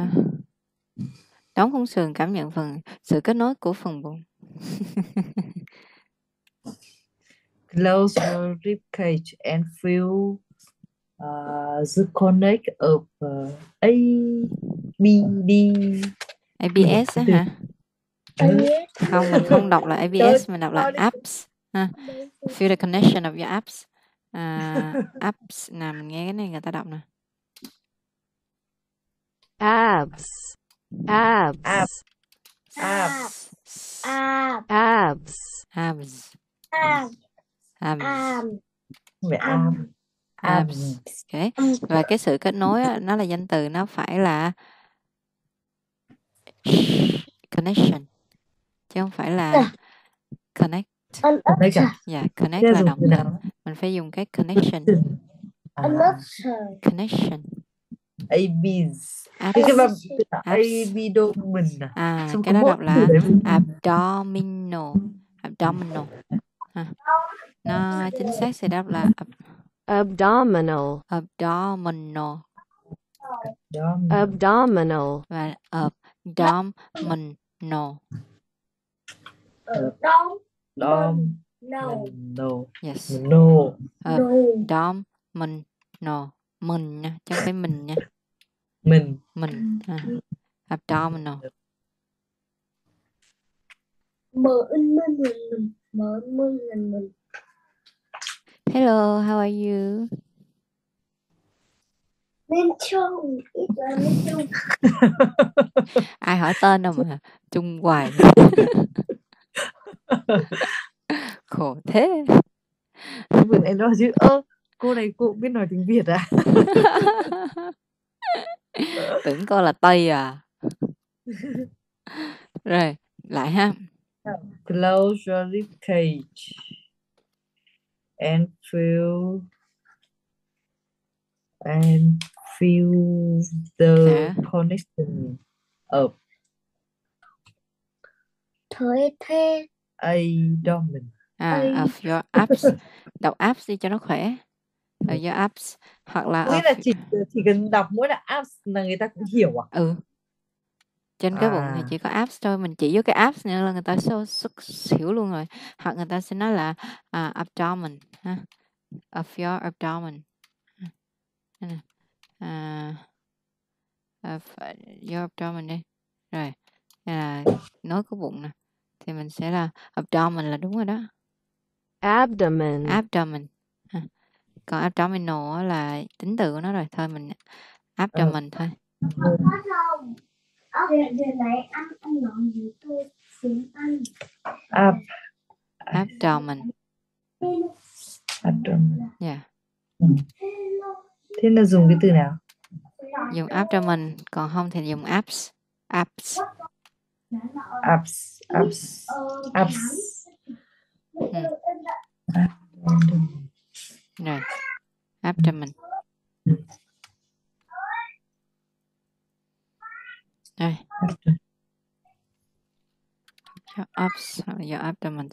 đóng khung sườn, cảm nhận sự kết nối của phần bụng. Close your rib cage and feel the connect of ABD. ABS á hả? Không, mình không đọc là ABS, mình đọc là apps. Feel the connection of your apps. Apps nào mình nghe cái này người ta đọc nè. Abs. Abs. Abs. Abs. Abs. Về arm. Abs. Okay. Và cái sự kết nối á, nó là danh từ, nó phải là connection chứ không phải là connect. Yeah, connect là động từ. Mình phải dùng cái connection. Connection. ABs. Abs. Abdomen. Cái đó đọc là abdominal. Abdominal. Nó chính xác sẽ đáp là Abdominal. Abdominal. Abdominal. Và abdominal. No. Yes. No. Abdominal. Mình nha, chứ không phải mình nha. Mình. Abdominal. Hello, how are you? Ai hỏi tên đâu mà chung hoài. Khổ thế. Vừa nãy nói chứ cô này cô biết nói tiếng Việt à? Tưởng cô là Tây à. Rồi, lại ha. Close your rib cage and feel the connection of abdomen. Of your abs. Đọc abs đi cho nó khỏe. Of your abs. Hoặc là nghĩa là chỉ cần đọc mỗi là abs là người ta cũng hiểu à? Trên cái bụng thì chỉ có abs thôi, mình chỉ với cái abs nữa là người ta sẽ hiểu luôn rồi. Hoặc người ta sẽ nói là abdomen ha. Of your abdomen. Of your abdomen đi. Rồi, đây là nối cái bụng nè. Thì mình sẽ là abdomen là đúng rồi đó. Abdomen. Còn abdominal là tính từ của nó rồi. Thôi mình abdomen thôi. Giờ này anh nói gì tôi xin ăn. Abdomen. Yeah. Thế là dùng cái từ nào? Dùng abdomen, còn không thì dùng abs. Rồi, abdomen. Rồi. Your abs, your abdomen.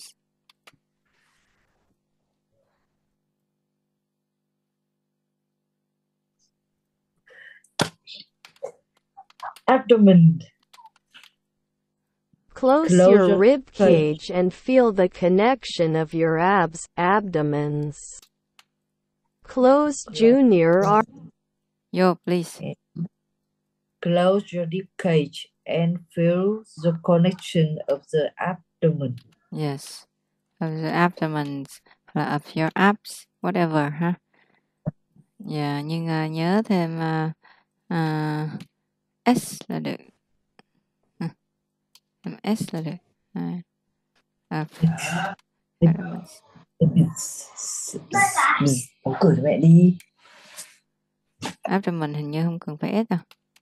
Abdomen. Close your rib cage and feel the connection of your abdomens. Close junior arm. Yo, please. Close your rib cage and feel the connection of the abdomen. Yes. Of the abdomen. Of your abs. Whatever, ha. Yeah, nhưng nhớ thêm S là được. S là được. Cười mẹ đi. Abdomen hình như không cần phải S đâu.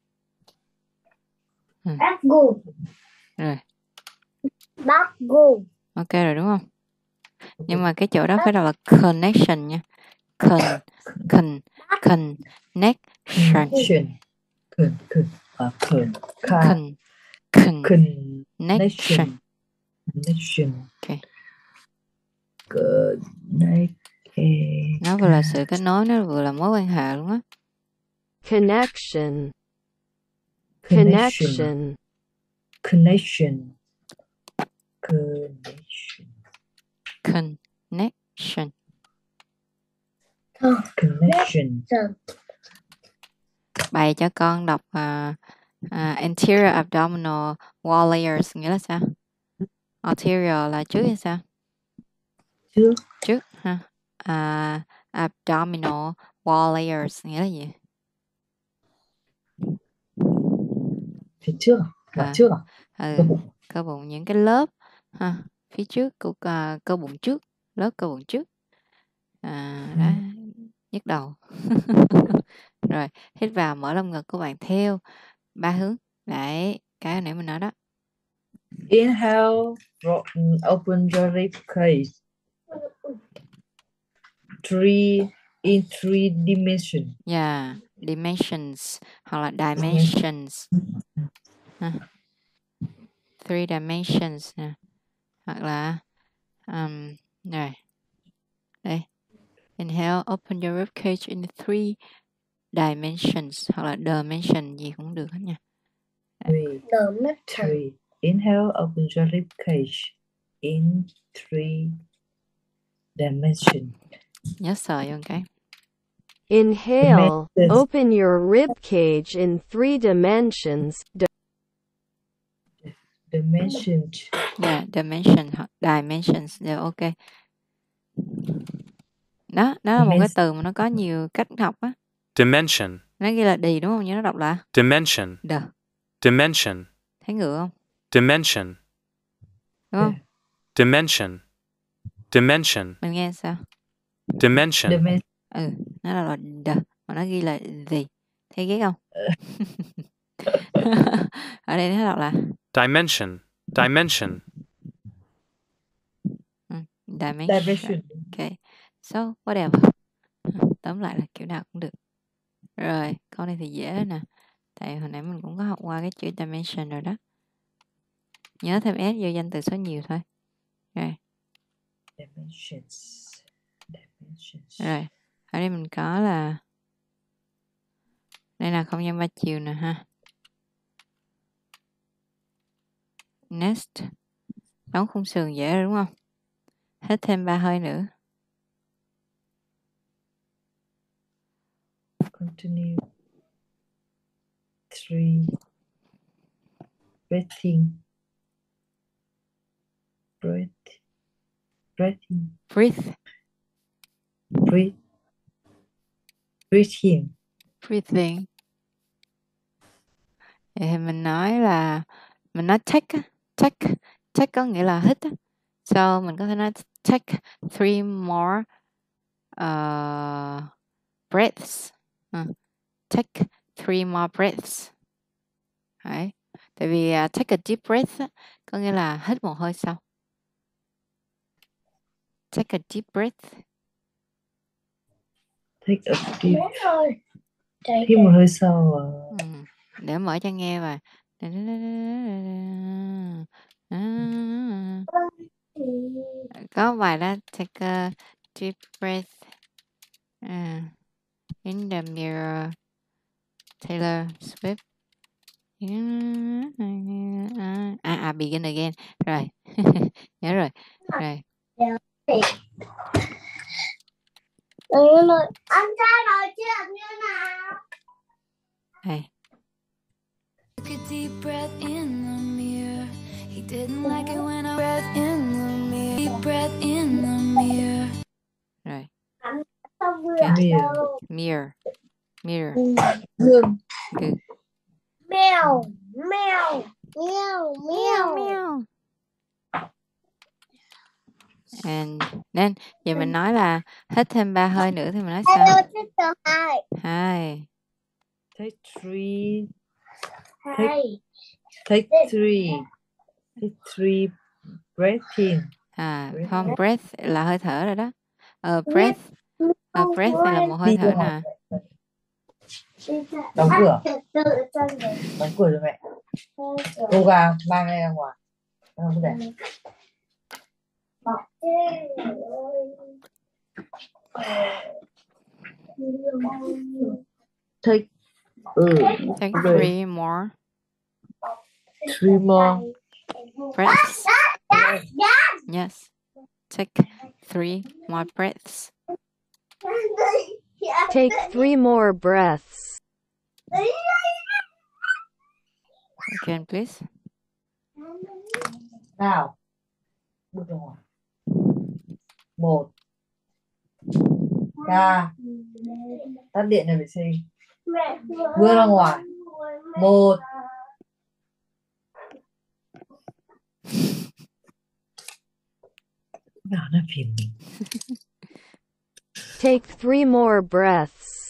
Rồi. Ok rồi đúng không? Nhưng mà cái chỗ đó phải đọc là connection nha. Connection. Connection. Okay. Connection. Nó vừa là sự kết nối, nó vừa là mối quan hệ luôn á. Connection. Connection. Connection. Connection. Bày cho con đọc anterior abdominal wall layers nghĩa là sao? Anterior là trước hay sao? Trước ha. Abdominal wall layers nghĩa là gì? Phía trước à? Trước à? Cơ bụng, những cái lớp ha, phía trước của cơ bụng trước, lớp cơ bụng trước. Đó, nhức đầu. Rồi, hít vào, mở lồng ngực của bạn theo 3 hướng. Đấy, cái hồi nãy mình nói đó. Inhale, open your rib cage. In three dimensions. Yeah, dimensions hoặc là dimensions. Three dimensions nè. Hoặc là rồi. Đây. Inhale, open your rib cage in three dimensions hoặc là dimension gì cũng được hết nha. Three. Inhale, open your rib cage in three dimensions. Nhớ sợi vô cái. Inhale, open your rib cage in three dimensions. Dimensions. Yeah, dimension hoặc dimensions đều ok. Đó là một cái từ mà nó có nhiều cách học á. Dimension. Nó ghi là đì đúng không? Nhớ nó đọc là Dimension. Dimension. Thấy ngựa không? Dimension. Đúng không? Dimension. Dimension. Mình nghe sao? Dimension. Nó là mà nó ghi là gì? Thấy ghét không? Ở đây nó đọc là Dimension. Dimension. Dimension. Okay. So, whatever. Tóm lại là kiểu nào cũng được. Rồi, câu này thì dễ nè. Tại hồi nãy mình cũng có học qua cái chữ dimension rồi đó. Nhớ thêm S vô danh từ số nhiều thôi. Rồi. Rồi, ở đây mình có là đây là không gian 3 chiều nè ha. Next. Đóng khung sườn dễ rồi đúng không? Hít thêm 3 hơi nữa. Continue. 3. Breathing. Breathing. Breathe. Breathing. Breathing. Thì mình nói là mình nói take có nghĩa là hít á. So mình có thể nói take 3 more breaths. Take 3 more breaths. Đấy. Tại vì take a deep breath á, có nghĩa là hít một hơi sâu. Take a deep breath. Take a deep. Hít một hơi sâu. Để mở cho nghe và có bài đó take a deep breath in the mirror. Taylor Swift. Begin again. Rồi. Nhớ rồi. Rồi. Anh trai rồi chứ làm như nào? Đây. Took a deep breath in the mirror. He didn't like it when I breath in the mirror. Deep breath in the mirror. Rồi. Mirror. Good. Mèo. And then giờ mình nói là hít thêm 3 hơi nữa thì mình nói sao? Hai. Take 3 breathing. Không, breath là hơi thở rồi đó. Breath này là một hơi thở nè. Đóng cửa. Đóng cửa rồi mẹ. Cô vào, mang đây ra ngoài. Không để. Take 3 more. 3 more breaths. Yes. Take 3 more breaths. Take 3 more breaths. Again, please. Nào, bước ra ngoài. 1. Ca. Tắt điện này vệ sinh. Bước ra ngoài. 1. Nào nó phiền mình. Take 3 more breaths.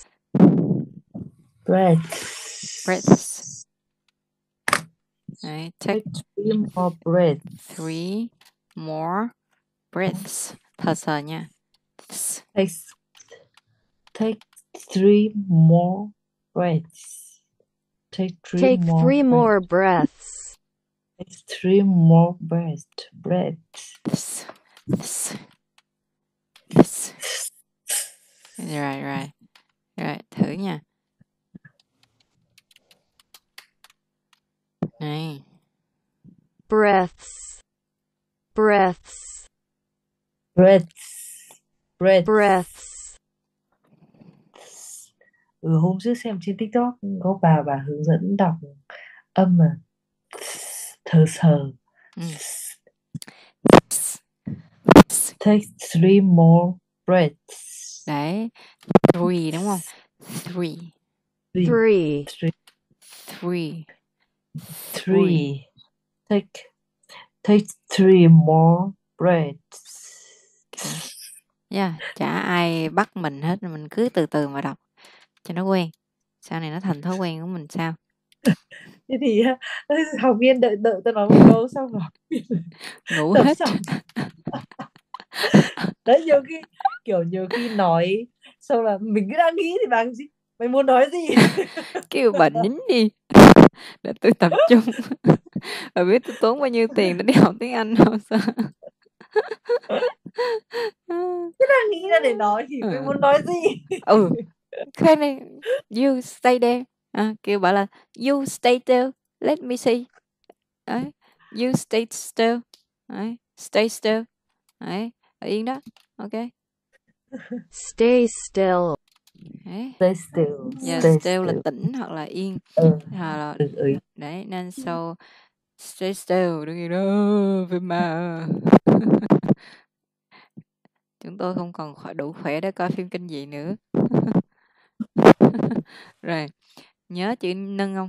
Breaths. Đấy, take 3 more breaths. 3 more breaths. Thật sự nha. Take 3 more breaths. Take 3 more breaths. Take 3 more breaths. This. Right. Rồi, thử nha. Này. Breaths. Hôm trước xem trên TikTok có bà hướng dẫn đọc âm mà thở sờ. Take 3 more breaths. Đấy, 3 đúng không? 3. Take 3 more breaths. Yeah, chả ai bắt mình hết, mình cứ từ từ mà đọc cho nó quen. Sau này nó thành thói quen của mình sao? Thế thì học viên đợi tôi nói một câu xong rồi ngủ hết. Đấy, nhiều khi nói xong là mình cứ đang nghĩ thì bà gì mày muốn nói gì Kêu bà nín đi để tôi tập trung. Bà biết tôi tốn bao nhiêu tiền để đi học tiếng Anh không sao? Cứ đang nghĩ ra để nói thì mày muốn nói gì? Cái này you stay there. Kêu bảo là you stay there, let me see. Đấy. You stay still. Đấy. Stay still. Đấy. Ở yên đó. Ok. Stay still. Đấy. Stay still. Yeah, stay still là tĩnh hoặc là yên. Đấy, nên so stay still đừng gì đâu với mà. Chúng tôi không còn đủ khỏe để coi phim kinh dị nữa. Rồi, nhớ chữ nâng không?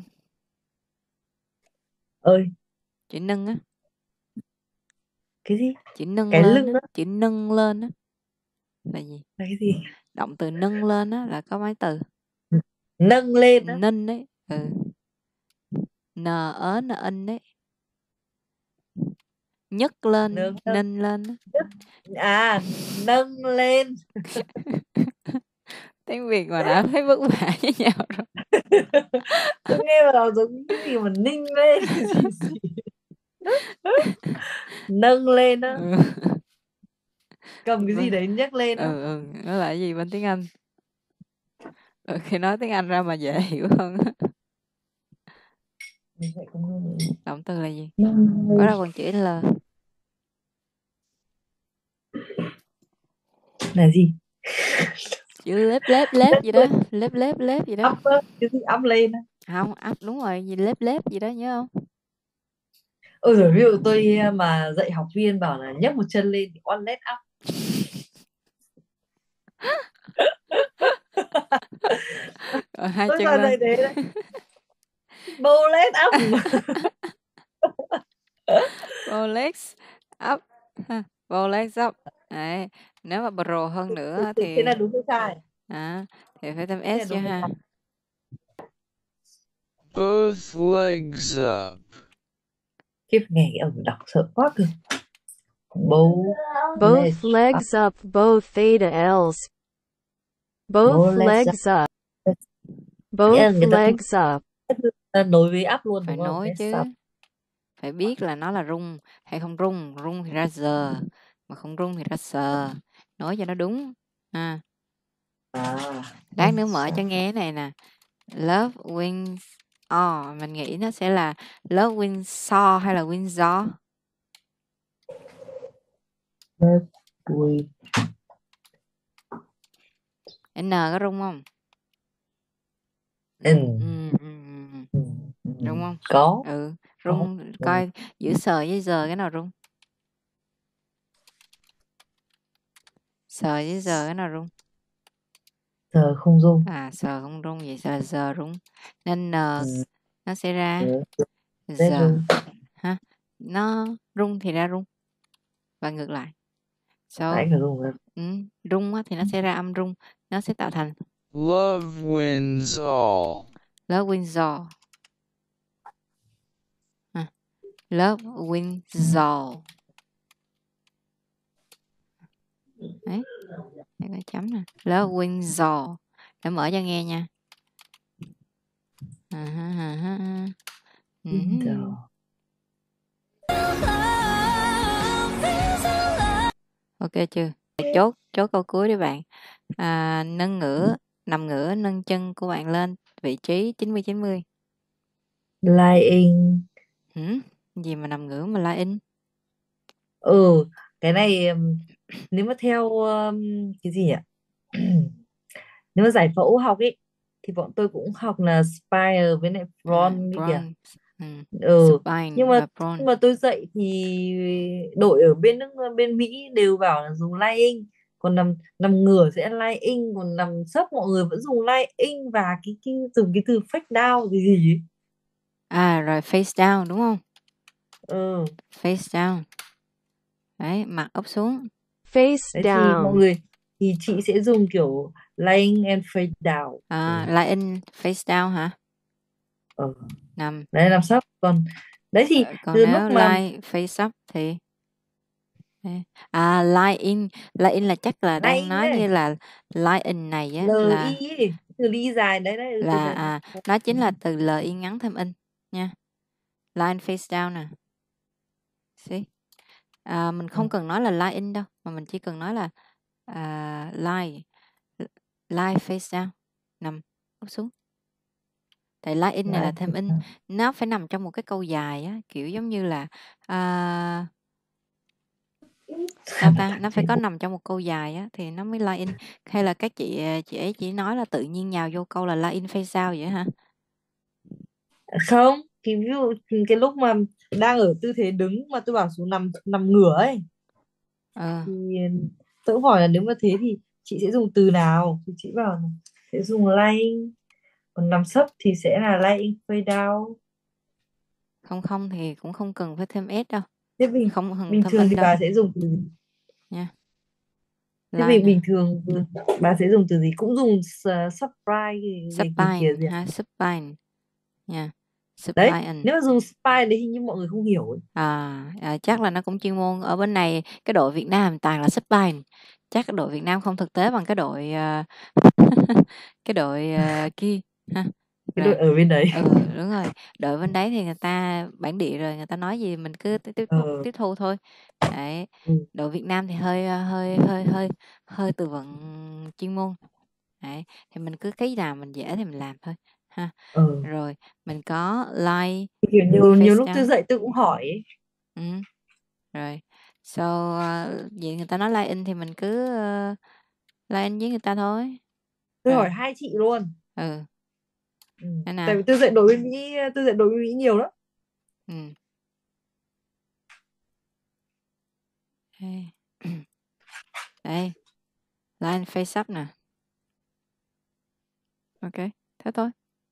Chữ nâng á. Cái gì? Chữ nâng cái lên lưng á. Chữ nâng lên á là gì? Là cái gì? Động từ nâng lên á là có mấy từ? Nâng lên á. Nâng đấy. N-ớ-n-inh đấy. Nhấc lên, nâng lên á. Nâng lên. Tiếng Việt mà đã thấy vất vả với nhau rồi. Tôi nghe vào đầu giống cái gì mà ninh lên gì. Nâng lên á. Cầm cái gì đấy nhấc lên á. Nó là cái gì bên tiếng Anh? Khi nói tiếng Anh ra mà dễ hiểu hơn. Động từ là gì? Có đâu còn chữ L. Là gì? Chữ lép gì đó. Lép gì đó. Cái gì ấp lên á? Không, ấp đúng rồi, gì lép gì đó nhớ không? Rồi ví dụ tôi mà dạy học viên bảo là nhấc một chân lên thì one leg up. Hai tôi chân toàn dạy thế đấy. Bow leg up. Bow legs up. Bow legs up. Đấy. Nếu mà pro hơn nữa thì thế là đúng hay sai? Thì phải thêm S cho ha. Both legs up. Kiếp ngày ông đọc sợ quá cơ. Both legs up, both theta L's. Both legs up. Both legs up. Nối với up luôn. Phải nối chứ. Phải biết là nó là rung hay không rung. Rung thì ra giờ, mà không rung thì ra sờ. Nói cho nó đúng. Lát nữa mở cho nghe này nè. Love wins. Mình nghĩ nó sẽ là Love Windsor hay là Windsor? Left with N có rung không? in. Rung không? Có. Rung coi giữa sờ với giờ cái nào rung? Sờ với giờ cái nào rung? Giờ không rung. Sờ không rung, vậy giờ rung. Nên N nó sẽ ra Z giờ. rung. Ha? Nó rung thì ra rung. Và ngược lại. Nãy cả rung rồi. Rung á, thì nó sẽ ra âm rung. Nó sẽ tạo thành Love wins all. Love wins all. Love wins all. Đấy. Đây có chấm nè. Love wins all. Để mở cho nghe nha. Ok chưa? Chốt câu cuối đi bạn. Nâng ngửa, nằm ngửa, nâng chân của bạn lên vị trí 90-90. Lying. Gì mà nằm ngửa mà lying? Cái này nếu mà theo cái gì ạ? Nếu mà giải phẫu học ấy thì bọn tôi cũng học là spine với lại front đi kìa. Spine nhưng và front. mà tôi dạy thì đội ở bên Mỹ đều bảo là dùng lying, còn nằm ngửa sẽ lying, còn nằm sấp mọi người vẫn dùng lying và dùng cái từ face down gì gì ấy. Rồi face down đúng không? Face down. Đấy, mặt úp xuống. Face Đấy, down. thì mọi người thì chị sẽ dùng kiểu lying and face down. Lying face down hả? Nằm. Đấy, nằm sấp. Còn đấy thì còn từ nếu lúc mà lie face up thì lying là chắc là đang nói đấy. như là lying này á, là từ ly dài đấy là nó chính là từ ly ngắn thêm in nha. Line face down nè. See? Mình không cần nói là line in đâu, mà mình chỉ cần nói là line face down, nằm úp xuống. Tại line in này là thêm in, nó phải nằm trong một cái câu dài á, kiểu giống như là sao ta, nó phải có nằm trong một câu dài á thì nó mới line in. Hay là các chị ấy chỉ nói là tự nhiên nhào vô câu là line in face out vậy hả? Không, thì ví dụ cái lúc mà đang ở tư thế đứng mà tôi bảo xuống nằm ngửa ấy, thì tôi cũng hỏi là nếu mà thế thì chị sẽ dùng từ nào, thì chị bảo sẽ dùng lying, còn nằm sấp thì sẽ là lying face down. Không thì cũng không cần phải thêm s đâu. Thế bình thường thì đâu. bà sẽ dùng từ gì nha? Thế bình thường bà sẽ dùng từ gì? Cũng dùng supine supine ha, supine nha. Đấy, nếu mà dùng spine đấy hình như mọi người không hiểu ấy. Chắc là nó cũng chuyên môn. Ở bên này cái đội Việt Nam toàn là spine. Chắc cái đội Việt Nam không thực tế bằng cái đội cái đội kia ha. Cái đội ở bên đấy. Đúng rồi. Đội bên đấy thì người ta bản địa rồi, người ta nói gì mình cứ tiếp thu thôi. Đấy. Đội Việt Nam thì hơi từ vựng chuyên môn. Đấy. Thì mình cứ cái nào mình dễ thì mình làm thôi ha. Rồi mình có like nhiều lúc tôi dạy tôi cũng hỏi ấy. Rồi vậy người ta nói line in thì mình cứ line in với người ta thôi. Tôi hỏi hai chị luôn. Tại vì tôi dạy đội bên Mỹ nhiều lắm. Đây line face up nè. Ok, thế thôi.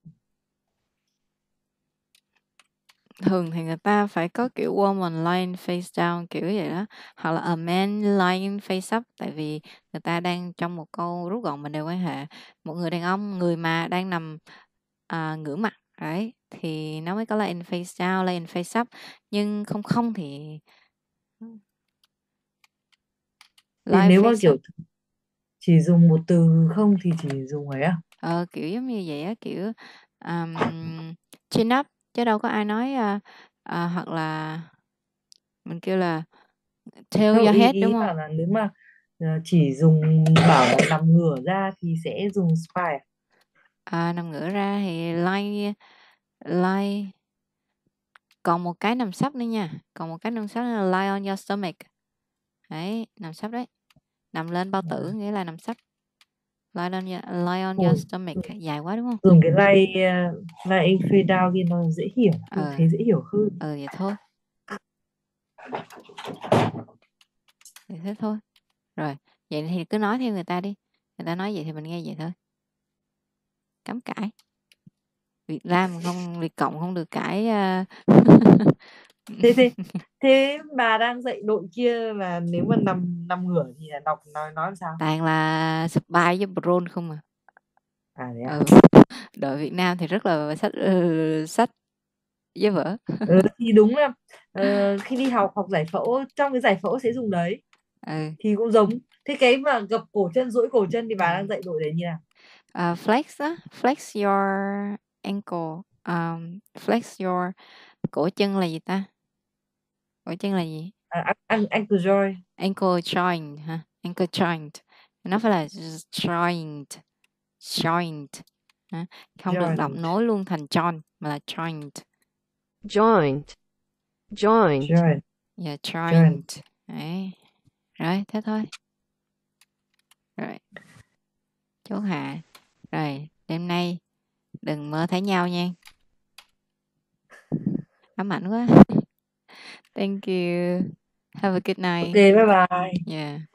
Thường thì người ta phải có kiểu woman lying face down kiểu vậy đó, hoặc là a man lying face up, tại vì người ta đang trong một câu rút gọn mình đều quan hệ một người đàn ông, người mà đang nằm ngửa mặt đấy thì nó mới có lying face down, lying face up. Nhưng không thì nếu mà kiểu chỉ dùng một từ không thì chỉ dùng ấy kiểu giống như vậy á, kiểu chin up, chứ đâu có ai nói hoặc là mình kêu là tail your head đúng không? Bảo là nếu mà chỉ dùng bảo là nằm ngửa ra thì sẽ dùng spine. Nằm ngửa ra thì lie. Còn một cái nằm sấp nữa nha, còn một cái nằm sấp là lie on your stomach. Đấy, nằm sấp đấy. Nằm lên bao tử nghĩa là nằm sấp. Lie on Ôi, your stomach. Dài quá đúng không? dùng cái lie face down kia nó dễ hiểu, Ờ. thấy dễ hiểu hơn. Vậy thôi. Vậy thế thôi. Rồi, vậy thì cứ nói theo người ta đi. Người ta nói vậy thì mình nghe vậy thôi. Cấm cãi. Việt Nam không, Việt Cộng không được cãi. Thế bà đang dạy đội kia là nếu mà nằm ngửa thì là nói làm sao? Toàn là spy với drone không à. Thế à? Đội Việt Nam thì rất là sách với vở. Thì đúng là khi đi học giải phẫu, trong cái giải phẫu sẽ dùng đấy. Thì cũng giống. Thế cái mà gập cổ chân, duỗi cổ chân thì bà đang dạy đội đấy như nào? Flex á, flex your ankle, flex your cổ chân là gì ta? Cổ chân là gì? Ankle joint. Ankle joint hả? Ankle joint. Nó phải là joint. Hả? Không được đọc nối luôn thành joint mà là joint. Joint. Yeah, joint. Đấy. Rồi, thế thôi. Rồi. Chốt hạ. Rồi, đêm nay đừng mơ thấy nhau nha. Ám ảnh quá. Thank you. Have a good night. Okay, bye bye. Yeah.